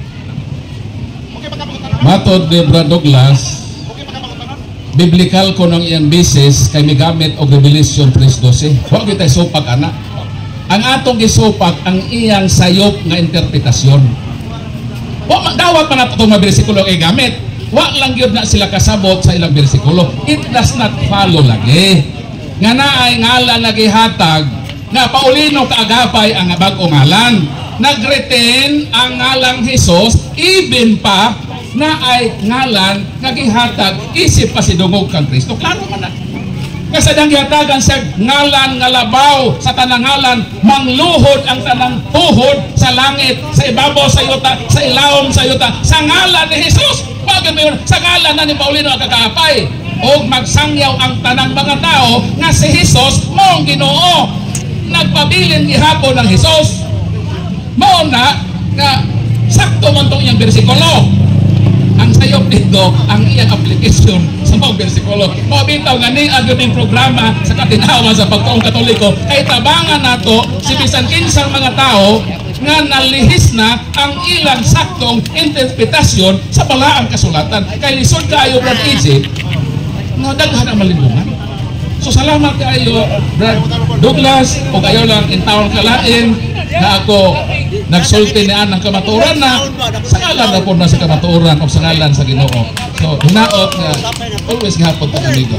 Speaker 3: Matod ni Brad Douglas, biblical ko ng iyang basis kay may gamit o Revelation 3:12. Huwag kita supag anak. ang atong gisupak ang iyang sayop nga interpretasyon. Dawat pa na itong mga bersikulo ay gamit. Wa lang yun na sila kasabot sa ilang bersikulo. It does not follow lagi. Nga na ay ngalan nagihatag na Paulino kaagapay ang bag-o ngalan. Nag-retain ang ngalang Hesus even pa na ay ngalan nagihatag isip pa si dungog kang Kristo. Klaro man na. Kasadang gihatagan sa ngalan nga labaw sa tanang ngalan, mangluhod ang tanang tuhod sa langit, sa ibabaw sa yuta, sa ilawom sa yuta, sa ngalan ni Jesus. Sa ngalan na ni Paulino ang kakaapay. O magsangyaw ang tanang mga tao nga si Jesus mong Ginoo. Nagpabilin gihapon ng Jesus. Mao na nga sakto man tong iyang bersikulo. Ang sayop dito, ang iyang application sa mga bersikulo. Mabitaw nga ni agad programa sa katinawa sa pagtuong Katoliko, kay tabangan nato si bisan kinsang mga tao nga nalihis na ang ilang saktong interpretasyon sa balaang kasulatan. Kay lisod kayo, Brad Easy, nga daghan ang malindungan. So salamat kayo, Brad Douglas, o kayo lang intawang kalain na ako nagsulti niyan ng kamatuoran na sa ngalan na po na sa kamatuoran o sa ngalan sa Ginoo. So hinaot nga always gihapon po amigo.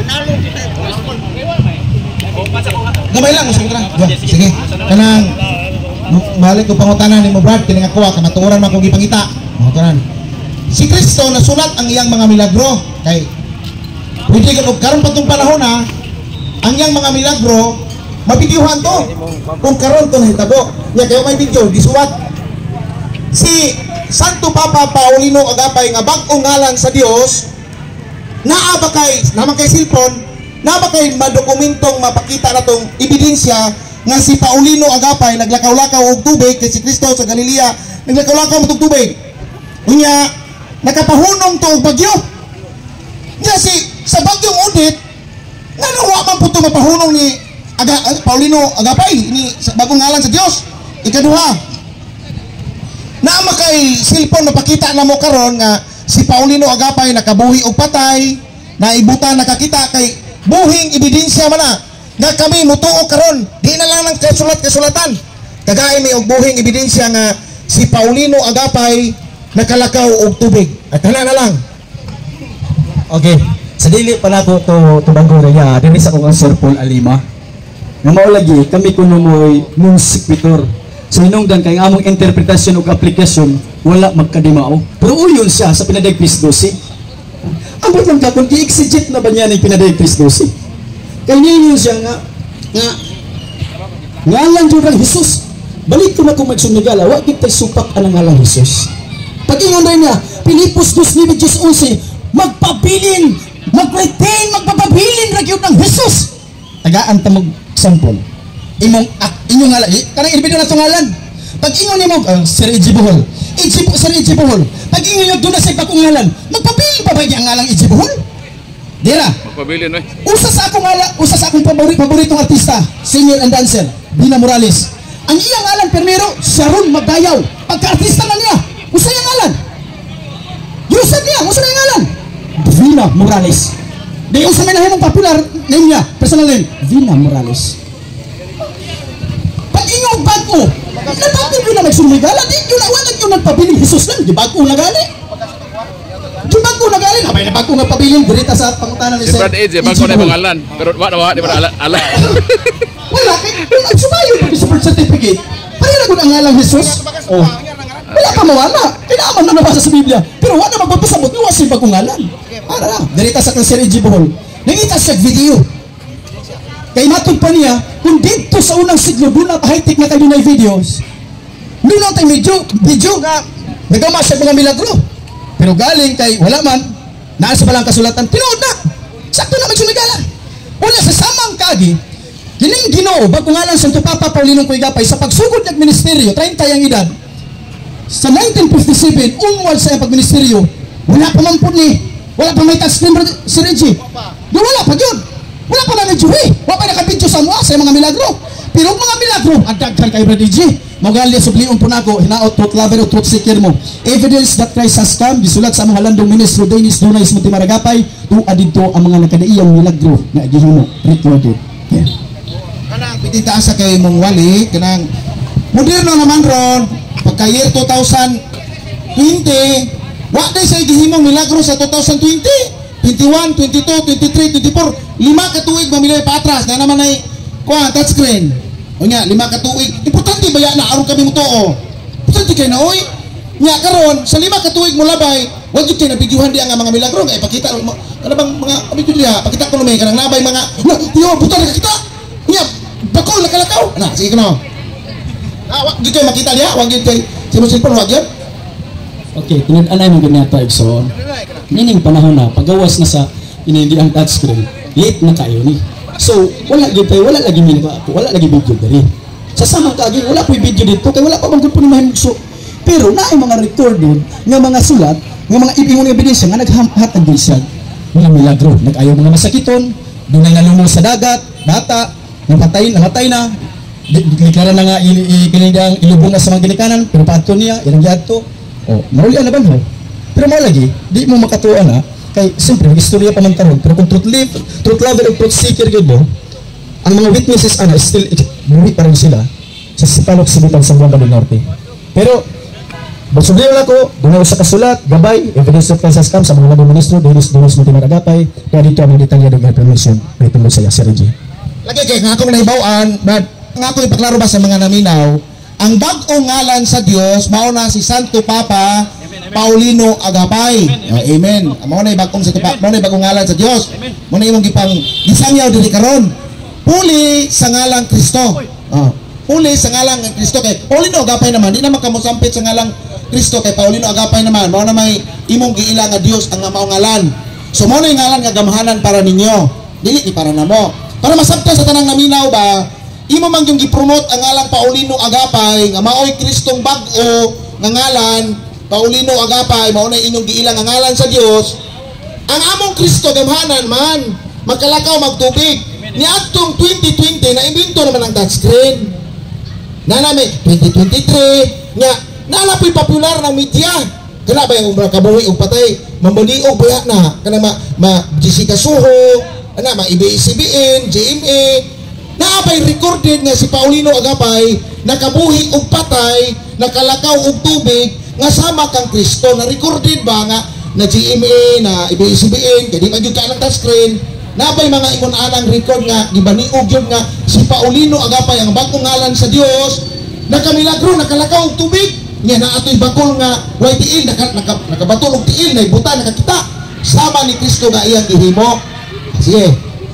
Speaker 1: Gamay lang, sige. Kanang balik ko pangutanan ni mo Brad, kining ako kamatuoran man kong gipangita. Pangutanan. Si Kristo nasulat ang iyang mga milagro kay pwede og karon pa tong panahon ha. Ang iyang mga milagro mabidyohan to. Kung karon to nahitabo, nya kayo may video gisuwat. Si Santo Papa Paulino Agapay nga bag-ong ngalan sa Dios, naa ba kay naman kay cellphone, naa ba kay madokumentong mapakita natong ebidensya nga si Paulino Agapay naglakaw-lakaw og tubig kay si Kristo sa Galilea, naglakaw-lakaw og tubig. Unya nakapahunong to og bagyo. Nya si sa bagyong Odette, nanawa man po ito mapahunong ni Paulino Agapay ni bagong ngalan sa Dios. Ikaduha, naama kay cellphone mapakita na mo karon nga si Paulino Agapay nakabuhi og patay, naibutan nakakita kay buhing ebidensya man na nga kami mutuo karon, di na lang ng kasulatan. Kagay may og buhing ebidensya nga si Paulino Agapay nakalakaw og tubig. At hala na lang.
Speaker 2: Okay. Sa dili pa nato to tubanggo niya, dinhi sa akong Sir Paul Alima. Nga mao lagi kami kuno moy munsipitor. So hinungdan kay among interpretasyon ug aplikasyon wala magkadimao. Pero uyon siya sa pinadayag Pis 12. Ambot lang ka kung i-exegete na ba niya ni pinadayag Pis 12. Kay niyo siya nga ngalan jud ang Hesus. Balik ko na kung magsumigala, wa gid tay supak ang ngalan Hesus. Pag-ingon niya, Pilipos 2:11, magpabilin, mag-retain, magpapabilin ra gyud ng Hesus. Tagaan ta mag sample. Inyong ngalan, kanang ilbido na ngalan. Pag ingon nimo Sir Ijibuhol, Sir Ijibuhol. Pag ingon niyo doon sa ibang ngalan, magpabilin pa ba ang ngalang Ijibuhol? Dira.
Speaker 4: Magpabilin oy.
Speaker 2: Usa sa akong paboritong artista, singer and dancer, Vina Morales. Ang iyang ngalan primero, Sharon Magdayaw. Pagka-artista na niya, usa iyang ngalan. Usa niya, usa na iyang ngalan. Vina Morales. Di usa may nahimong popular name niya, personal name, Vina Morales. Pag inyong bago, nabago nyo na nagsumigala, di nyo na walag nyo nagpabiling Hesus lang, di bago na gali. Di bago na gali, nabay na bago nga pabiling, dirita sa pangutanan ni
Speaker 4: Si Brad Edge, bago na pangalan. Pero wala di ba ala.
Speaker 2: Wala, kaya nagsumayo pa sa birth certificate. Pareha na ang ngalang Hesus. Oh. Wala pa mawala. Kailangan na nabasa sa Biblia. Pero wala magpapasabot nga wasin bagong ngalan. Para na. Dirita sa Sir Ijibuhol. Nangita siya video. Kaya matod pa niya, kung dito sa unang siglo, doon na high-tech na kayo na videos. Doon na tayo video nga nagawa siya mga milagro. Pero galing kay wala man, nasa palang kasulatan, tinood na. Sakto na magsumigala. Wala sa samang kagi, kining Ginoo bago nga lang Santo Papa Paulino Agapay sa pagsugod ng ministeryo 30 ang edad sa 1957 unward sa pagministeryo wala pa man po ni wala pa may touchscreen si Reggie wala pa yun wala pa na medyo wala pa nakabidyo sa mga sa mga milagro pero mga milagro adagkan kay Brad Reggie magali sublion po nako hinaot truth lover o truth seeker mo evidence that Christ has come gisulat sa mga landong ministro Dennis Dunay Muntimar Agapay tuad dito ang mga nakadaiyang milagro na gihimo recorded. Yeah.
Speaker 1: kanang pititaas sa kay mong wali kanang moderno naman ron pagka year 2020 wa day sa gihimong milagro sa 2020 21, 22, 23, 24 lima ka tuig mamilay pa atras na naman ay kuha touchscreen o nya lima ka tuig importante ba yan na aron kami mo to importante kay na oy nya karon sa lima ka tuig mo labay wag jud kay nabidyuhan di ang mga milagro nga ipakita mo ano bang mga abidyo diha pakita ko lumay kanang nabay mga yo buta nakakita nya bakol nakalakaw na sige no wag jud kay makita diha wag jud kay simon wag jud.
Speaker 2: Okay, tinad-anay mo ganyan ito, Exxon. Meaning panahon na, pagawas na sa hindi ang touchscreen, late na kayo ni. So, wala lagi minute ako, wala lagi video dari. Sa samang kagi, wala po video dito, kaya wala pa bang po naman so. Pero na ay mga recorded, ng mga sulat, ng mga ibingon ebidensya nga naghatag din siya mga milagro. Nag-ayaw mga masakiton, dunay nalumong sa dagat, bata, namatay na, deklara na nga ikinindang ilubong na sa mga ginikanan, pero paadto niya, ilang giadto. Oh, maulian na ba no? Pero mo lagi, di mo makatuan na kay siyempre istorya pa man karon, pero kung truth lover and truth seeker gyud mo, ang mga witnesses ana still buri pa rin sila sa sipalok sibitan sa Buanga del Norte. Pero basudyo la ko, dunay sa kasulat, gabay, evidence of Kansas Camp sa mga labing ministro, Dennis Maragapay, kaya dito ang detalyado ng information may tungkol sa Sir G.
Speaker 1: Lagi kay nga akong naibaw-an, but nga ako ipaklaro ba sa mga naminaw, ang bag-ong ngalan sa Dios mao na si Santo Papa Paulino Agapay. Amen. Mao na bag-ong sa mao na bag-ong ngalan sa Dios. Mao na imong gipang gisangyaw diri karon. Puli sa ngalang Kristo. Puli sa ngalang Kristo kay Paulino Agapay naman di naman kamo sampit sa ngalang Kristo kay Paulino Agapay naman mao na may imong giila nga Dios ang mao ngalan. So mao na ngalan nga gamhanan para ninyo. Dili ni para namo. Para masabtan sa tanang naminaw ba imo man yung gipromote ang ngalang Paulino Agapay nga maoy Kristong bag-o nga ngalan Paulino Agapay mao na inyong giilang nga ngalan sa Dios ang among Kristo gamhanan man magkalakaw magtubig niadtong 2020 na imbento naman ang touchscreen na nami 2023 nga nalapoy popular ng media kana ba yung kabuhi og patay mamaliog baya na kana ma Jessica Soho ana ma ABS-CBN GMA naapay recorded nga si Paulino Agapay nakabuhi og patay nakalakaw og tubig nga sama kang Kristo na recorded ba nga na GMA na ABS-CBN kay di man gyud ka lang touchscreen naapay mga ingon anang record nga gibaniog gyud nga si Paulino Agapay ang bag-ong ngalan sa Dios nakamilagro nakalakaw og tubig nya na atoy bakol nga way tiil nakabatol og tiil na ibuta nakakita sama ni Kristo nga iyang gihimo. Sige.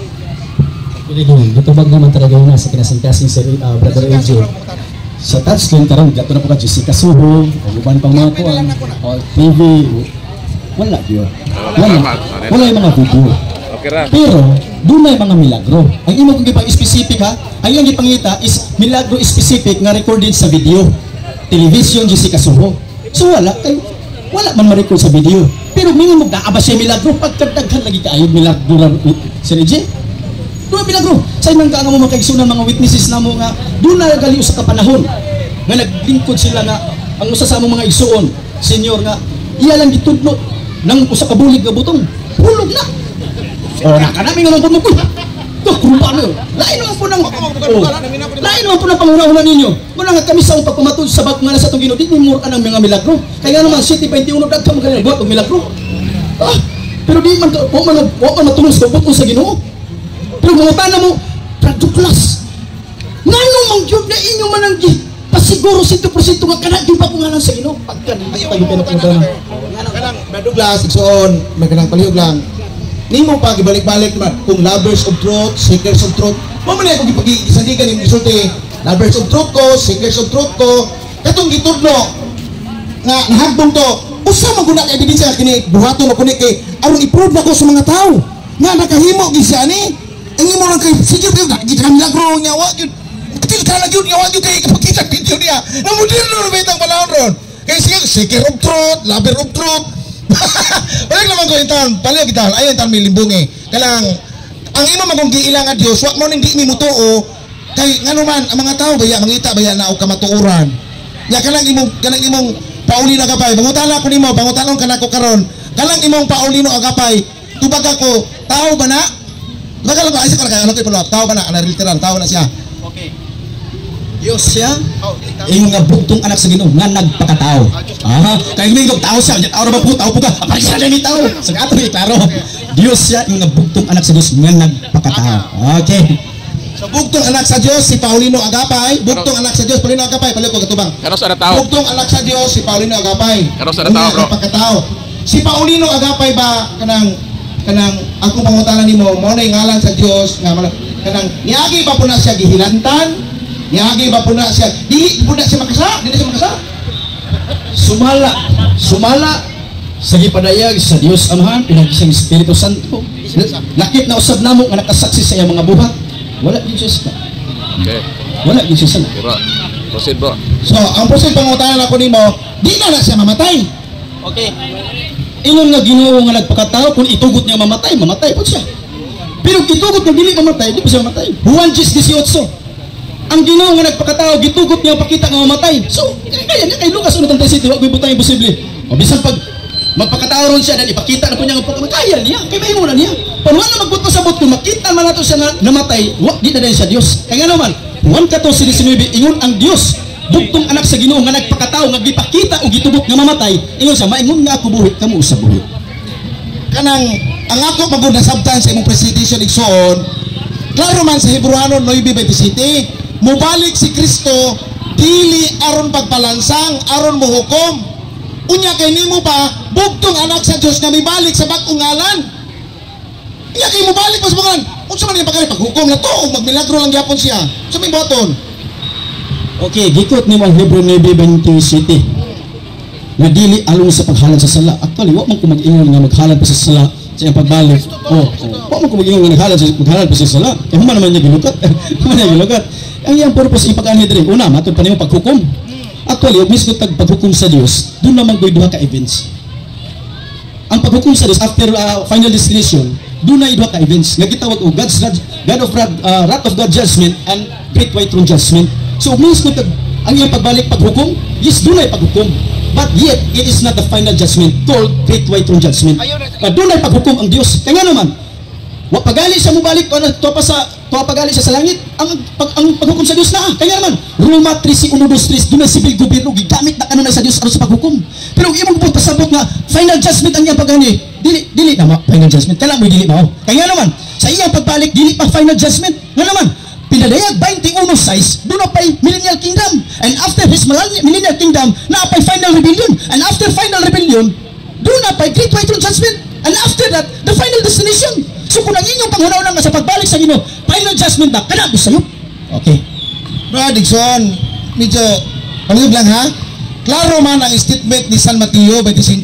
Speaker 2: Dito bag naman talaga yun sa kinasangkasing si Brother AJ. Sa touchscreen karon gato na po ka Jessica Soho, uban pang mga kuan, TV, wala yun. Wala yung mga video. Pero doon na yung mga milagro. Ang imo kong gipang specific ha, ang iyang gipangita is milagro specific nga recorded sa video. Television Jessica Soho. So wala man ma-record sa video. Pero mingon mo gaaba siya milagro pagkadaghan lagi kaayo milagro Sir AJ. Doon pinagro, sa inang ka nga mo makaigsunan mga witnesses na mo nga doon na galiw sa kapanahon nga naglingkod sila nga ang usa sa among mga igsuon senyor nga iya lang gitudlo nang usa ka bulig nga butong hulog na nakanami nga nang pumukul to krupa na yun lain naman po ng pangunahunan ninyo muna nga kami sa pagpamatod sa bag nga na sa itong Ginoo di mo mura ng mga milagro kaya naman City 21 dagka magaling buhat ng milagro pero di man matulong sa butong sa Ginoo. Pero mga tana mo, Praduklas, nanong mangyod na inyo manang pasiguro 100% nga kanadyo pa kung nga lang sa Ginoo. Pagkanang kanang
Speaker 1: Praduklas, iksoon, may kanang palihog lang. Ni mo pa, gibalik-balik naman, kung lovers of truth, seekers of truth, mamali ako gipagisandigan yung isulti, lovers of truth ko, seekers of truth ko, katong gitudlo, nga nahagbong to, usa maguna ka ebidensya nga kini, buhaton ako ni kay, aron i-prove na ko sa mga tao, nga nakahimo gisya ni, ang imo lang kay sige kayo nakikita kami lagro niya wag yun katil ka lang yun niya wag yun kay kapakita video niya na moderno na betang panahon ron kaya sige seeker of truth lover of truth balik naman ko yung taon paliw kita ayun taon may limbungi kalang ang imo magong giilang nga Diyos wag mo nang di mi mutuo kay nga naman ang mga tao baya mangita baya na o kamatuuran ya kanang imong Paulino Agapay bangutala ko nimo bangutalon kanako karon kanang imong Paulino Agapay tubag ako tao ba na Bagal ko ay sa kaya ano kay pala tao ba na literal tao na siya.
Speaker 2: Diyos siya, yung nga bugtong anak sa Ginoo nga nagpakatao. Kaya mingog tao siya, tao na ba po, tao po ka, aparis na ni tao. Sa gato klaro. Diyos siya, yung nga bugtong anak sa Diyos nga nagpakatao. Okay.
Speaker 1: So bugtong anak sa Dios si Paulino Agapay, bugtong anak sa Dios Paulino Agapay, pali ko katubang.
Speaker 4: Kano sa tao?
Speaker 1: Bugtong anak sa Dios si Paulino Agapay.
Speaker 4: Kano sa tao, bro?
Speaker 1: Pagkatao. Si Paulino Agapay ba kanang akong pangutanan nimo mo na ngalan sa Dios nga kanang niagi ba po na siya gihilantan? Niagi ba po na siya dili po na siya makasa? Dili siya makasa?
Speaker 2: Sumala sa gipadayag sa Dios Amahan, pinagisang Espiritu Santo. Lakip na usab namo nga nakasaksi sa iyang mga buhat. Wala din siya sa.
Speaker 4: Okay.
Speaker 2: Wala din siya sa.
Speaker 4: Bro. Proceed, bro.
Speaker 1: So, ang proceed pangutanan ako nimo, di na siya mamatay.
Speaker 2: Okay. Ingon nga Ginoo nga nagpakatao, kung itugot niya mamatay po siya. Pero itugot nga dili mamatay, di pa siya mamatay. Juan 10:18. Ang Ginoo nga nagpakatao, gitugot niya pakita nga mamatay. So, kaya niya kay Lucas 1:37, wag may butang imposible. O bisan pag magpakatao ron siya dan ipakita na po niya nga kaya niya, kay mahimo na niya. Pero wala magpasabot kung makita man nato siya nga namatay, wa di na din siya Dios. Kaya nga naman, Juan 14:19 ingon ang Dios bugtong anak sa Ginoo nga nagpakatao nga gipakita o gitubot nga mamatay, ingon siya maingon nga ako buhi kamo sa buhi.
Speaker 1: Kanang ang ako pagod na sabtan sa imong presentation igsoon, klaro man sa Hebreano 9:27, mubalik si Kristo dili aron pagpalansang, aron mohukom. Unya kay nimo ba bugtong anak sa Dios nga mibalik sa bag-ong ngalan? Iya kay mo balik mas bukan. Unsa man yung paghukom na to, magmilagro lang gyapon siya. Sa may buhaton.
Speaker 2: Okay, gikot ni mga Hebrew 9:27. Nga dili along sa paghalad sa sala. Actually, wa man ko mag-ingon nga maghalad pa sa sala sa iyang pagbalik. Wa man ko mag-ingon nga maghalad pa sa sala. Eh human naman niya gilukat. Human niya gilukat. Ang iyang purpose ipag-anhi diri. Una, matod pa nimo paghukom. Actually, mismo tag paghukom sa Dios, doon naman goy duha ka events. Ang paghukom sa Dios after final destination, doon na duha ka events nga gitawag og God of wrath of God judgment and great white throne judgment. So mismo tag ang iyang pagbalik paghukom, yes doon ay paghukom. But yet it is not the final judgment called great white throne judgment. Doon ay paghukom ang Dios. Kaya naman, wa pagali siya mo balik para to pagali siya sa langit. Ang paghukom sa Dios na. Kaya naman, Roma 3:1-2-3 doon ay sibil gobyerno gigamit na kanunay sa Dios aron sa paghukom. Pero imong pud pasabot nga final judgment ang iyang pagani. Dili na final judgment. Kala mo dili mao. Kaya naman, sa iyang pagbalik dili pa final judgment. Nga naman, pinadayag 21:6 doon na pay millennial kingdom. And after his millennial kingdom, na pay final rebellion. And after final rebellion, doon na pay great white throne judgment. And after that, the final destination. So kung ang inyong panghunaw lang sa pagbalik sa Ginoo, final judgment na kanabos sa'yo. Okay.
Speaker 1: Bro Dixon, medyo palihog lang ha. Klaro man ang statement ni San Mateo 25.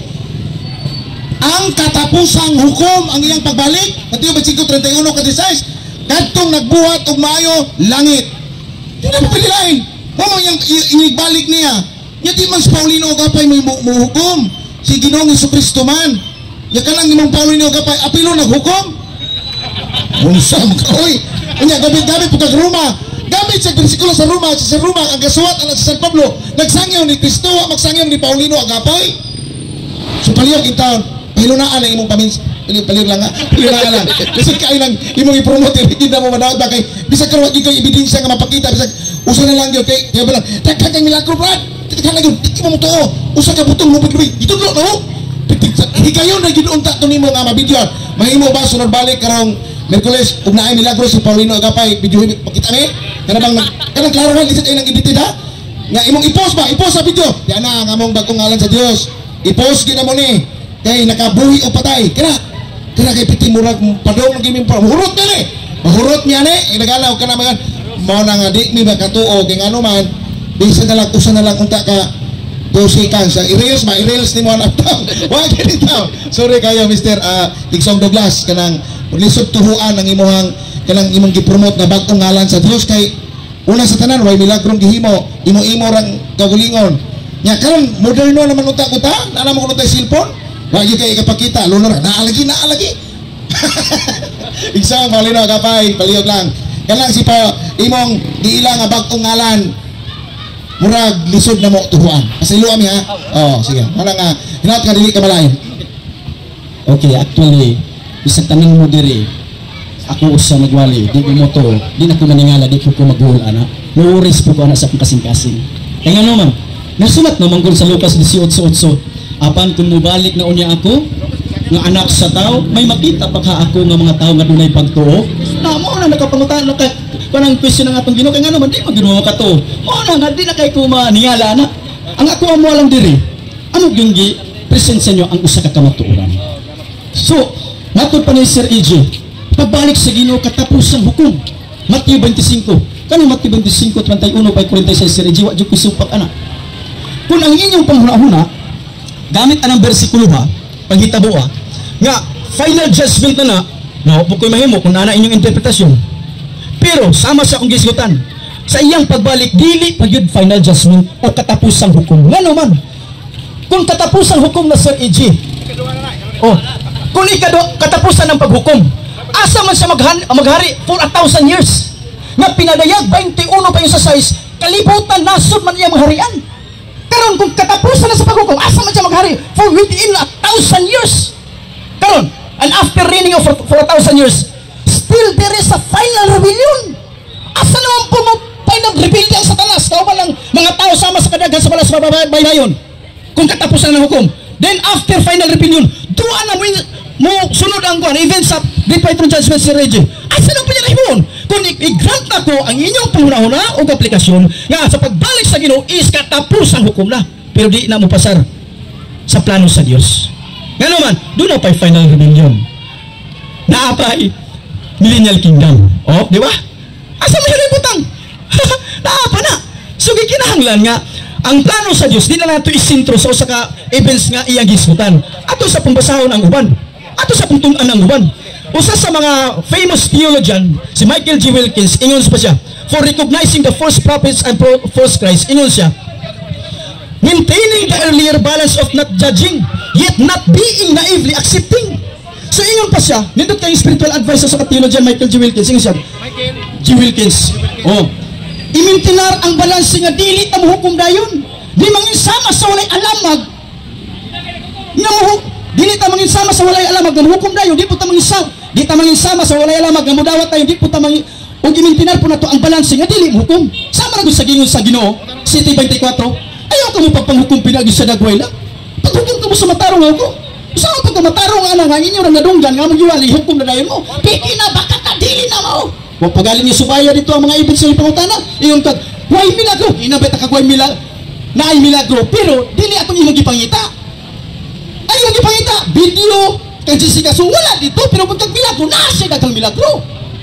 Speaker 1: Ang katapusang hukom ang iyang pagbalik. Mateo 25:31-16. Kadtong nagbuhat og maayo langit. Di na mapililain. Mamo yang inibalik niya. Ya di man si Paulino Agapay may muhukom. Si Ginoong Jesucristo man. Ya kanang imong Paulino Agapay apilo naghukom. Unsa man kaoy? Unya gamit pud kag Roma. Gamit sa bersikulo sa Roma ang gasuwat alang sa San Pablo. Nagsangyaw ni Kristo, magsangyaw ni Paulino Agapay. So palihog in town. Hilunaan ang imong pamins. Palihog lang ha. Hilunaan lang. Kasi kayo lang imong i-promote. Hindi na mo manawad ba kay bisag karon ikaw ebidensya nga mapakita bisag usa na lang gyud kay kaya ba lang tagkang milagro brad. Tagkang gyud di mo to. Usa ka butong lubig-lubig. Ito no no. Higayon na gyud unta to nimo nga mabidyo. Mahimo ba sunod balik karong Miyerkules ug naay milagro si Paulino Agapay video pakita ni. Kanang klaro ra lisod ay nang editid ha. Nga imong i-post sa video. Di ana nga among bagong ngalan sa Dios. I-post gyud na mo ni. Kay nakabuhi o patay. Kaya kay piti murag padong ng giming mahurot na ni. Mahurot niya ni. Nagalaw ka na mga mo na nga di mi makatuo. Kaya ano man, bisa na lang, usa na lang unta ka 12 seconds. I-reels ni mo anak tao. Wag ganito. Sorry kayo Mr. Dixon Douglas. Kanang lisod tuhuan ng imuhang kanang imong gipromote na bagong ngalan sa Dios kay una sa tanan way milagrong gihimo imo rang kagulingon. Nya karon moderno naman unta-unta, ana mo kuno tay cellphone. Wagi kay ikapakita, lunar, naalagi. Isang Paulino Agapay, palihog lang. Kanang si pa imong giila nga bagong ngalan. Murag lisod na mo tuhuan. Pasiluam ha. Oh, sige. Wala nga hinat ka dili ka malain.
Speaker 2: Okay, actually, bisag tanan mo diri. Ako usa nagwali, di ko mo to, di na ko maningala, di ko maghuhul ana. Nuuris po ko na sa akong kasing-kasing. Kaya nga naman, nasulat naman ko sa Lucas 18:8, apan kung mubalik na unya ako, nga anak sa tao, may makita pa ka ako nga mga tao nga dunay pagtuo. Na mo na nakapangutan na kanang question ng atong Ginoo kay nga naman di man Ginoo makato. Mo na nga di na kay ko maniyala na. Ang ako amo lang diri. Ano gyud gi present sa inyo ang usa ka kamatuoran. So, matod pa ni Sir EJ, pagbalik sa Ginoo katapos ang hukom. Mateo 25. Kanang Mateo 25:31-46 Sir EJ wa gyud supak ana. Kung ang inyong panghuna-huna gamit anang bersikulo ha, panghitabo nga final judgment na po ko'y mahimo kung ana inyong interpretasyon. Pero sama sa akong gisgutan, sa iyang pagbalik dili pa gyud final judgment o katapusang hukom. Ngano man? Kung katapusang hukom na Sir EJ. Kung katapusan ng paghukom, asa man siya maghari for 1,000 years. Nga pinadayag 21 pa yung sa size, kalibutan nasod man iya magharian. Karon kung katapusan na sa paghukom, asa man siya maghari for within 1,000 years. Karon, and after reigning for 1,000 years, still there is a final rebellion. Asa naman po mo final rebellion ang Satanas? Kao ba lang mga tao sama sa kadaghan sa balas baybayon? Kung katapusan ng hukom, then after final rebellion, duwa na mo sunod ang kuan events sa the Patron Judgment Sir EJ. Asa nang pinahimon? Kung i-grant na ko ang inyong panghuna-huna o aplikasyon nga sa pagbalik sa Ginoo is katapos ang hukom na, pero di na mo pasar sa plano sa Dios. Ngano man, doon na pa'y final rebellion. Naapay millennial kingdom. Di ba? Asa mo yung butang? Naapa na. So, gikinahanglan nga, ang plano sa Diyos, di na nato isintro sa usa ka events nga iyang gisgutan. Ato sa pambasahon ang uban. Ato sa pungtunan ang uban. Usa sa mga famous theologian, si Michael G. Wilkins, ingon pa siya, for recognizing the false prophets and false Christ, ingon siya, maintaining the earlier balance of not judging, yet not being naively accepting. So ingon pa siya, nindot kayong spiritual advisor sa theologian Michael G. Wilkins, ingon siya, G. Wilkins, imintinar ang balanse nga dili ta mohukom dayon, di manginsama sa walay alamag, dili ta manginsama sa walay alamag nga mohukom dayon, di po ta manginsama sa walay alamag nga modawat tayo, di po ta ug imintinar po nato ang balanse nga dili mohukom. Sama ra gud sa gingon sa Ginoo, City 24. Ayaw ka mo pagpanghukom pinagi sa dagway lang. Paghukom ka mo sa matarong ako. Saan pagka matarong ana nga inyo ra nadunggan nga magiwali hukom na dayon mo. Piti na baka kadili na mo. Wa pagaling ni subaya dito ang mga ibig sa pangutana. Iyon kag, why milagro? Inabeta kag why milagro. Naay milagro pero dili atong imong gipangita. Ay imong gipangita video kay Jessica so wala dito pero pagka milagro na siya daghang milagro.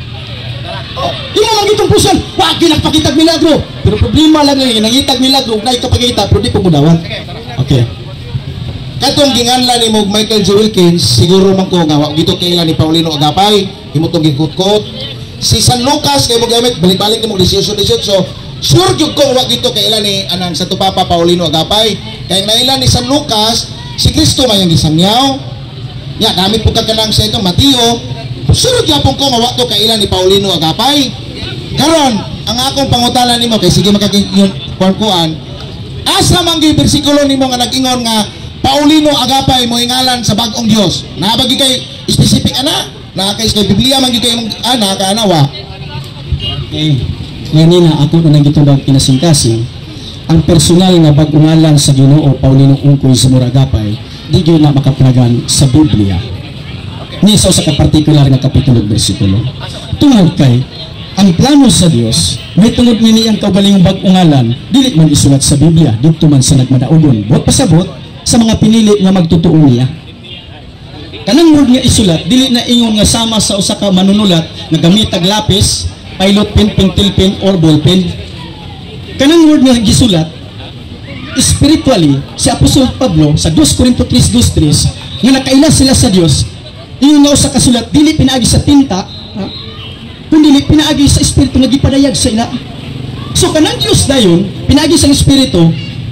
Speaker 2: Imo man gitong puson, wa ginagpakitag milagro. Pero problema lang nga nangitag milagro, nay kapakita pero di ko mudawan. Okay.
Speaker 1: Katong ginganlan ni mo Michael J. Wilkins, siguro man ko nga wa gito kailan ni Paulino Agapay, imo tong gikutkot. Si San Lucas kay mo gamit balik-balik ni mo 18. Sure jud ko wa gito kailan ni anang sa Papa Paulino Agapay. Kay nailan ni San Lucas, si Kristo man yang gisangyaw. Ya gamit po kanang sa ito Mateo. Sure gyapon ko nga wa to kailan ni Paulino Agapay. Karon, ang akong pangutanan nimo kay sige makakikuan. Asa man gyud bersikulo nimo nga nag-ingon nga Paulino Agapay mo ingalan sa bag-ong Dios. Nabagi kay specific ana? Na kay sa Biblia man gyud kay ana kaanawa.
Speaker 2: Okay. Ganina ako na gitubag kinasingkasing ang personal nga bag-ungalan sa Ginoo Paulino ungkoy sa Agapay di gyud na makapanagan sa Biblia. Ni sa particular nga kapitulo bersikulo. Tungod kay ang plano sa Dios may tungod nini ang kaugalingong bag-ungalan dili man isulat sa Biblia didto man sa nagmadaogon. Buot pasabot sa mga pinili nga magtutuo niya. Kanang word nga isulat dili na ingon nga sama sa usa ka manunulat nga gamit og lapis, pilot pen, pentel pen or ball pen. Kanang word nga gisulat spiritually si Apostol Pablo sa 2 Corinto 3:2-3 nga nakaila sila sa Dios. Ingon nga usa ka sulat dili pinaagi sa tinta, kundi pinaagi sa espiritu nga gipadayag sa ila. So kanang Dios dayon pinaagi sa espiritu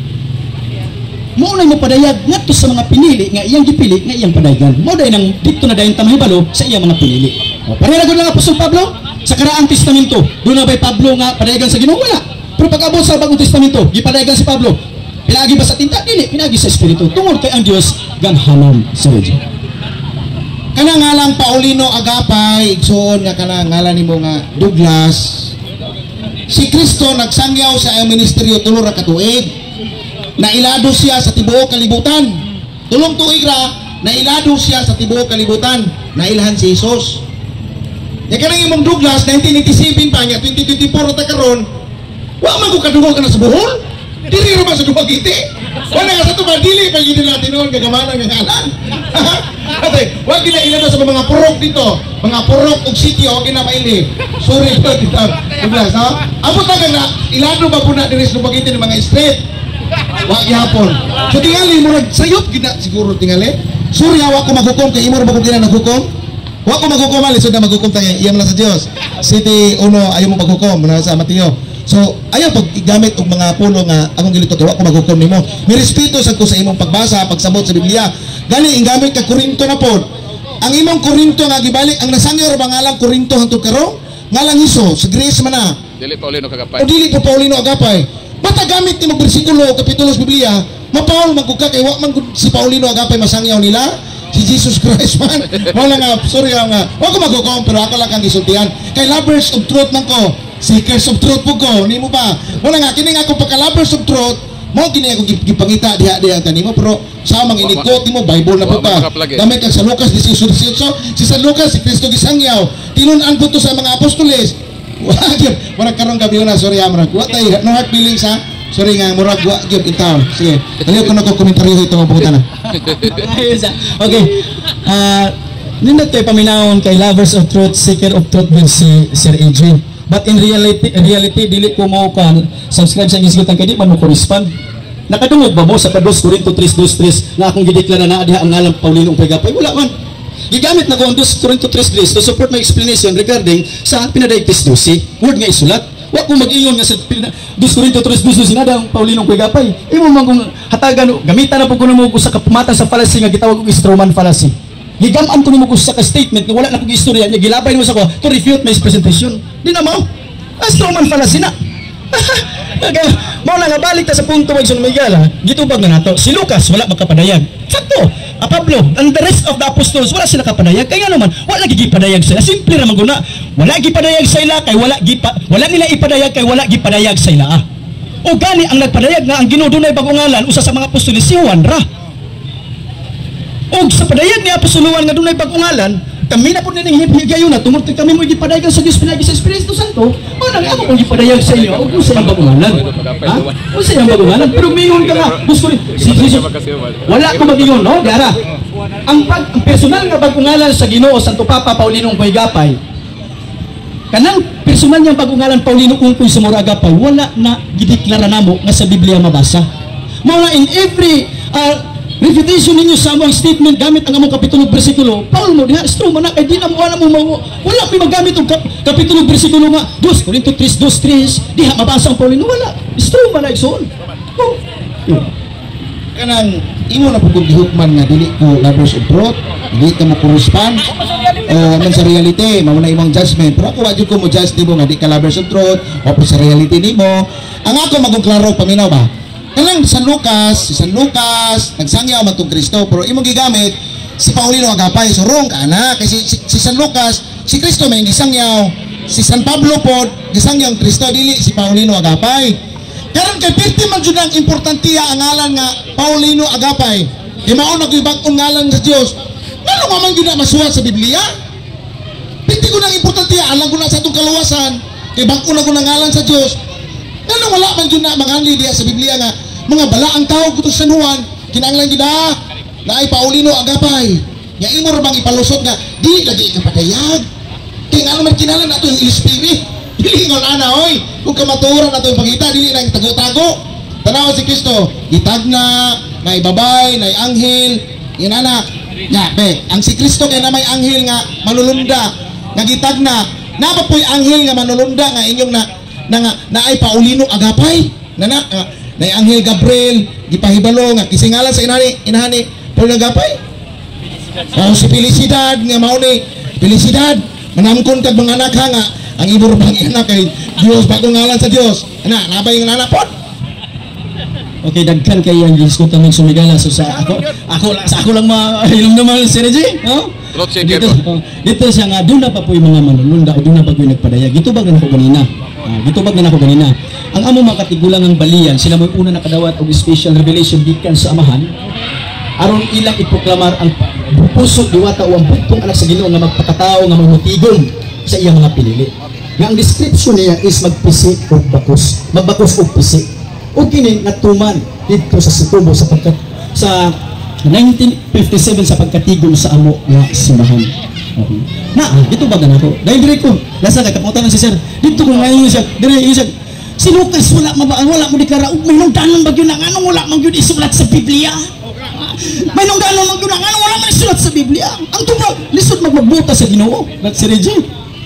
Speaker 2: mo na mo padayag ngadto sa mga pinili nga iyang gipili nga iyang padayagan. Mo day nang dito na dayon tamahibalo sa iyang mga pinili. Pareha gud lang Apostol Pablo sa karaang testamento. Doon na bay Pablo nga padayagan sa Ginoo wala. Pero pag-abot sa Bagong Testamento, gipadayagan si Pablo. Pinaagi ba sa tinta? Dili, pinaagi sa espiritu. Tungod kay ang Dios ganghanan sa Dios.
Speaker 1: Kanang ngalang Paulino Agapay, igsoon nga kanang ngalan nimo nga Douglas. si Kristo nagsangyaw sa iyang ministeryo tulo ra ka tuig. Nailado siya sa tibuok kalibutan. Tulong tuig ra, nailado siya sa tibuok kalibutan. Nailahan si Jesus. Ya kanang imong Douglas 1987 pa nya 2024 ta karon. Wa man ko kadugo kana sa Bohol. Dili ra ba sa Dumaguete? Wala nga sa to dili pa gid natin noon kagamana nga ngalan. Ate, wa gila ilado sa mga purok dito. Mga purok ug sitio okay na maili. Sorry to dito. Douglas, ha? Amo ta na ilado ba puna diri sa Dumaguete ng mga street? Wa gyapon. So tingali mo nagsayop gid siguro tingali. Sorry wa ko maghukom kay imo ra ba ko dili naghukom? Wa ko maghukom ali so na maghukom ta iyam lang sa Dios. City 1 ayo mo maghukom na sa Mateo. So ayaw pag gamit og mga pulo nga akong gilito kay wa ko maghukom nimo. May respeto sad ko sa imong pagbasa, pagsabot sa Biblia. Gani ing gamit ka Korinto na pod. Ang imong Korinto nga gibalik ang nasangyo ra bangalang Korinto hangtod karon ngalang Hesus, sa Greece man na.
Speaker 4: Dili Paulino kagapay.
Speaker 1: O dili po Paulino agapay. Basta gamit ni bersikulo kapitulo sa Biblia, mapaul man kay wa man si Paulino agapay masangyaw nila. Si Jesus Christ man. Wala nga sorry nga. Wa ko maghukom pero ako lang kang gisultihan. Kay lovers of truth man ko. Seekers of truth po ko, ni mo ba? Wala nga, kini nga ako pagka-lovers of truth, mo kini ako gipangita diha-diha kanimo pero sa mga inikot mo Bible na po ka. Gamay kag sa Lucas 16:18. Si San Lucas si Kristo gisangyaw. Tinun-an po to sa mga apostoles. Wala karon gabi na sorry amra. Wa tay no hard feelings ha. Sorry nga murag wa gyud itaw. Sige. Dali ko nako komentaryo ito mga buta na.
Speaker 2: Okay. Nindot kay paminawon kay lovers of truth, seeker of truth with si Sir Adrian. But in reality dili ko mo kan subscribe sa gisgutan kay di man mo correspond. Nakadungog ba mo sa 2 Corinto 3:2-3 nga akong gideklara na diha ang ngalan Paulino Pagapay? Wala man. Gigamit na ko ang 2 Corinto 3:3 to support my explanation regarding sa pinadaigtis 12. Word nga isulat. Wa ko mag-ingon nga sa 2 Corinto 3:2 sinada ang Paulino Pagapay. Imo man kung hatagan gamitan na pud ko nimo sa kapumatan sa fallacy nga gitawag og Stroman fallacy. Gigaman ko nimo ko sa statement nga wala na kog istorya nya gilabay mo sa ko to refute my presentation. Di na mo. Astroman fallacy na. Mao na nga balik ta sa punto wa San Miguel ha. Gitubag na nato si Lucas wala makapadayag. Sakto. Pablo and the rest of the apostles wala sila kapadayag kaya naman wala gipadayag sila. Simple ra man guna. Wala gipadayag sa ila kay wala nila ipadayag kay wala gipadayag sa ila. O gani ang nagpadayag nga ang Ginoo dunay bagong ngalan usa sa mga apostoles si Juan ra. Og sa padayag ni Apostol Juan nga dunay bagong ngalan, kami na po ning higayon na tungod kami mo gipadayagan sa Dios pinagi sa Espiritu Santo. O nang amo kung gipadayag sa inyo, og usa ang bagong ngalan. Ha? Usa ang bagong ngalan, pero mingon ka nga, gusto si Jesus. Wala ko magingon, no? Gara. Ang personal nga bagong ngalan sa Ginoo Santo Papa Paulino Pagapay. Kanang personal niyang bagong ngalan Paulino Ungkoy Sumura Agapay, wala na gideklara namo nga sa Biblia mabasa. Mao na in every refutation ninyo sa among statement gamit ang among kapitulo bersikulo. Paul mo diha stro man na kay di na mo wala mi magamit og kapitulo bersikulo nga 2 Corinto 3:2-3 diha mabasa ang Paulino wala. Stro man na igsoon.
Speaker 1: Kanang imo na pud gihukman nga dili ko lovers of truth, dili ka mo correspond man sa reality, mao na imong judgment. Pero ako wa jud ko mo judge nimo nga di ka lovers of truth o sa reality nimo. Ang ako magklaro paminaw ba? Kanang si San Lucas, nagsangyaw man tong Kristo, pero imong gigamit si Paulino Agapay. So wrong ka na, kasi si San Lucas, si Kristo may gisangyaw. Si San Pablo po, gisangyaw ang Kristo, dili si Paulino Agapay. Karon kay pirti man jud ang importantiya ang ngalan nga Paulino Agapay. Di mao na gibag-ong ngalan sa Dios. Ngano man gyud na masuwat sa Biblia? Pirti ko nang importantiya alang ko na sa atong kaluwasan, kay bag-o na ko nang ngalan sa Dios. Ngano wala man jud na mangangli diha sa Biblia nga mga bala ang tawag ko to sa San Juan, kinanglan gid na ay Paulino Agapay. Ya imo ra bang ipalusot nga di lagi ka padayag. Kay nga man kinalan nato yung Spirit. Dili ngon ana oy, kung kamaturan nato yung pangita dili na tago-tago. Tanaw si Kristo, itagna, may babay, may anghel, inana. Nya be, ang si Kristo kay na may anghel nga manulunda, nga gitagna. Napa po'y anghel nga manulunda nga inyong na ay Paulino Agapay. Nay Anghel Gabriel gipahibalo nga kisingalan sa inahani Paulino Agapay. Si Felicidad nga mao ni Felicidad manamkon kag mga anak nga ang ibor bang anak kay Dios bagong ngalan sa Dios. Ana nabay nga anak pod.
Speaker 2: Okay, dagkan kay ang diskutan ng sumigala so sa ako lang mahilom naman si Reggie, no? Dito siya nga doon na pa po yung mga manununda o doon na pa po yung nagpadayag. Ito ba ganun po kanina? Gitubag na ako ganina. Ang amo mga katigulang ng balian, sila mo'y una nakadawat og special revelation gikan sa amahan aron ilang ipoklamar ang puso diwata o ang bugtong anak sa Ginoo nga magpakatao nga magmutigong sa iyang mga pinili. Nga ang description niya is magpisi o bakos. Magbakos o pisi. O kini natuman dito sa Situbo sa 1957 sa pagkatigom sa amo nga simbahan. Okay. Dito ba na ako? Dahil dire ko, nasa kaputan na si sir. Dito ko ngayon siya, dire siya. Si Lucas wala mo deklara, may nungdanon ba yun ang anong wala man yun isulat sa Biblia? May nungdanon man yun ang anong wala man isulat sa Biblia? Ang tubag, lisod magbubuta sa Ginoo. That's si Reggie.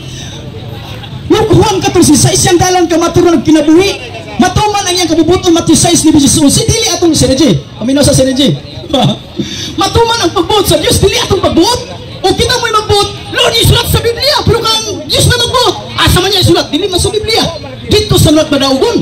Speaker 2: Juan 14:6 siyang dalan ka maturo nagkinabuhi. Matuman ang iyang kabubuton Matthew 6:11. Si dili atong si Reggie. Paminaw sa si Reggie. Matuman ang pagbuot sa Dios, dili atong pagbuot. O kita mo'y magbuot, Lord, isulat sa Biblia, pero kang Diyos na magbuot. Asa man niya isulat, dili man sa Biblia. Dito sa Nulat Badaugon.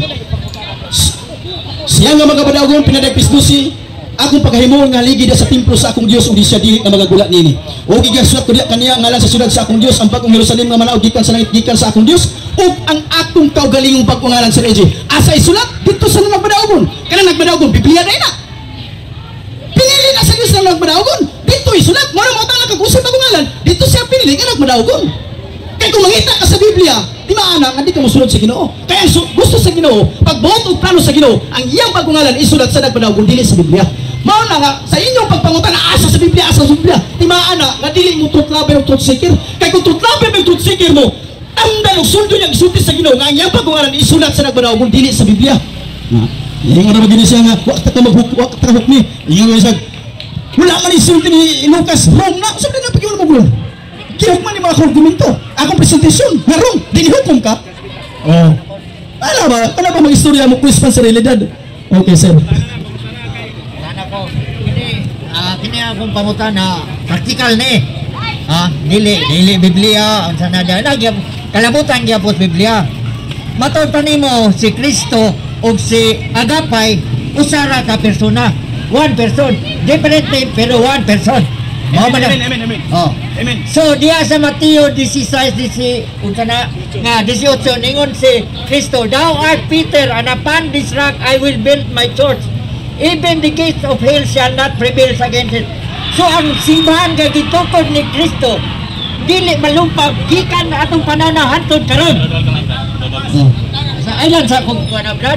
Speaker 2: Siya nga mga Badaugon, pinadagpisdusi, akong paghahimuon nga ligi sa templo sa akong Diyos, o di siya dili na magagulat nini. O gigasulat ko diya kaniya ngalan sa syudad sa akong Diyos, ang bagong Jerusalem nga manaog gikan sa langit gikan sa akong Diyos, o ang akong kaugalingong bagong ngalan sa Reggie. Asa isulat? Dito sa Nulat Badaugon. Kanang Nagbadaugon, Biblia na ina. Pinili na sa Diyos na Nagbadaugon. Dito isulat, mara mo tala kag-usap bagong ngalan. Dito siya pinili nga Nagbadaugon. Kaya kung mangita ka sa Biblia, di maana, hindi ka musunod sa Ginoo. Kaya gusto sa Ginoo, pagbuot o plano sa Ginoo, ang iyang bagong ngalan isulat sa Nagbadaugon, dili sa Biblia. Mao na nga, sa inyong pagpangutan na asa sa Biblia, di maana, nga dili mo truth-lover o truth-seeker. Kaya kung truth-lover o truth-seeker mo, ang dalong sundo niya isulti sa Ginoo, nga ang iyang bagong ngalan isulat sa Nagbadaugon, dili sa Biblia. Ingon na magini siya nga, wak ka hukmi. Ingon na siya, wala man isulti ni Lucas, wrong na. Sabi na pag-iwan mo wrong. Gihok man ni mga argumento. Akong presentasyon, nga wrong. Dinihukom ka. Oh. Ano ba mag-istorya mo kung sa realidad? Okay, sir.
Speaker 5: Wala ko. Kini akong pamutan na practical ni. Dili Biblia ang sanada. Kalabutan gyapon Biblia. Matod pa nimo si Kristo o si Agapay usara ka persona. One person. Different name pero one person. Amen. Oh. Amen. So diya sa Mateo 16 nga 18 ningon si Kristo, thou art Peter, and upon this rock I will build my church. Even the gates of hell shall not prevail against it. So ang simbahan kay gitukod ni Kristo dili malumpag gikan atong pananahan hantod karon. Sa ilan sa kung kuana brad?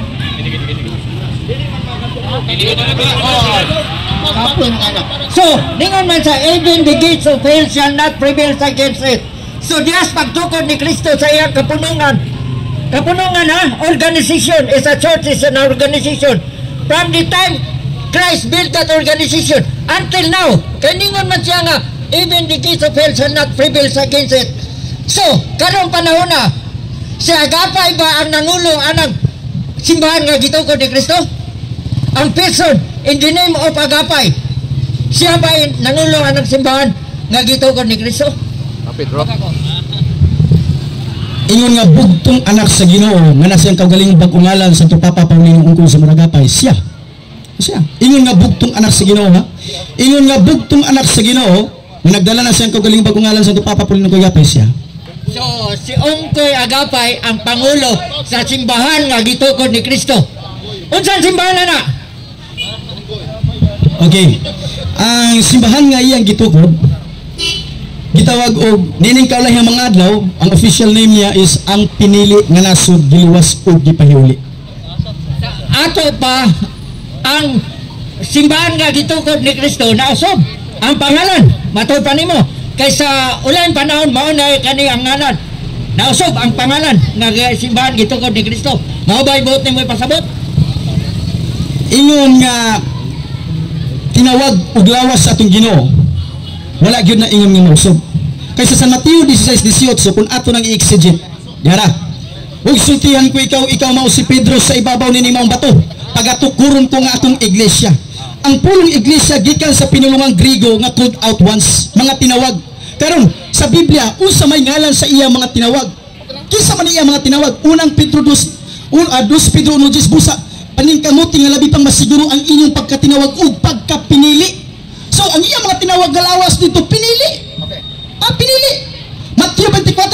Speaker 5: So, ningon man sa even the gates of hell shall not prevail against it. So, diyas pagtukod ni Kristo sa iyang kapunungan. Kapunungan organization is a church, is an organization. From the time Christ built that organization until now, kaya ningon man siya nga even the gates of hell shall not prevail against it. So, karong panahon na, si Agapay ba ang nangulo anang simbahan nga gitukod ni Kristo? Ang person in the name of Agapay, siya ba nangulo anang simbahan nga gitukod ni Kristo?
Speaker 4: Pedro.
Speaker 2: Ingon nga bugtong anak sa Ginoo nga nasiyang kaugalingong pag-ungalan sa Papa Paulino ungkol sa Agapay, siya. Ingon nga bugtong anak sa Ginoo ha. Ingon nga bugtong anak sa Ginoo nga nagdala na siyang kaugalingong pag-ungalan sa Papa Paulino Agapay, siya.
Speaker 5: So, si Ongkoy Agapay ang pangulo sa simbahan nga gitukod ni Kristo. Unsan simbahan na?
Speaker 2: Okay. Ang simbahan nga iyang gitukod, gitawag og nining kaulay nga mga adlaw, ang official name niya is ang pinili nga nasud giluwas ug gipahiuli.
Speaker 5: Ato pa ang simbahan nga gitukod ni Kristo nausob ang pangalan. Matod pa nimo kaysa ulan panahon mao na kani ang ngalan. Nausob ang pangalan nga simbahan gitukod ni Kristo. Mao ba ibuot nimo ipasabot?
Speaker 2: Ingon nga tinawag og lawas sa atong Ginoo, wala gyud na ingon nga mausog. Kaysa sa Mateo 16:18 kung ato nang i-exegete yara, ug sultihan ko ikaw mao si Pedro sa ibabaw nini maong bato, pagatukuron ko nga atong iglesia. Ang pulong iglesia gikan sa pinulungang Griego nga called out once, mga tinawag. Karon sa Biblia unsa may ngalan sa iya mga tinawag? Kinsa man iya mga tinawag? Unang Pedro 2 Pedro 1:10 busa paningkamuti nga labi pang masiguro ang inyong pagkatinawag ug pagkapinili. So ang iyang mga tinawag galawas dito pinili. Pinili. Matthew 24:31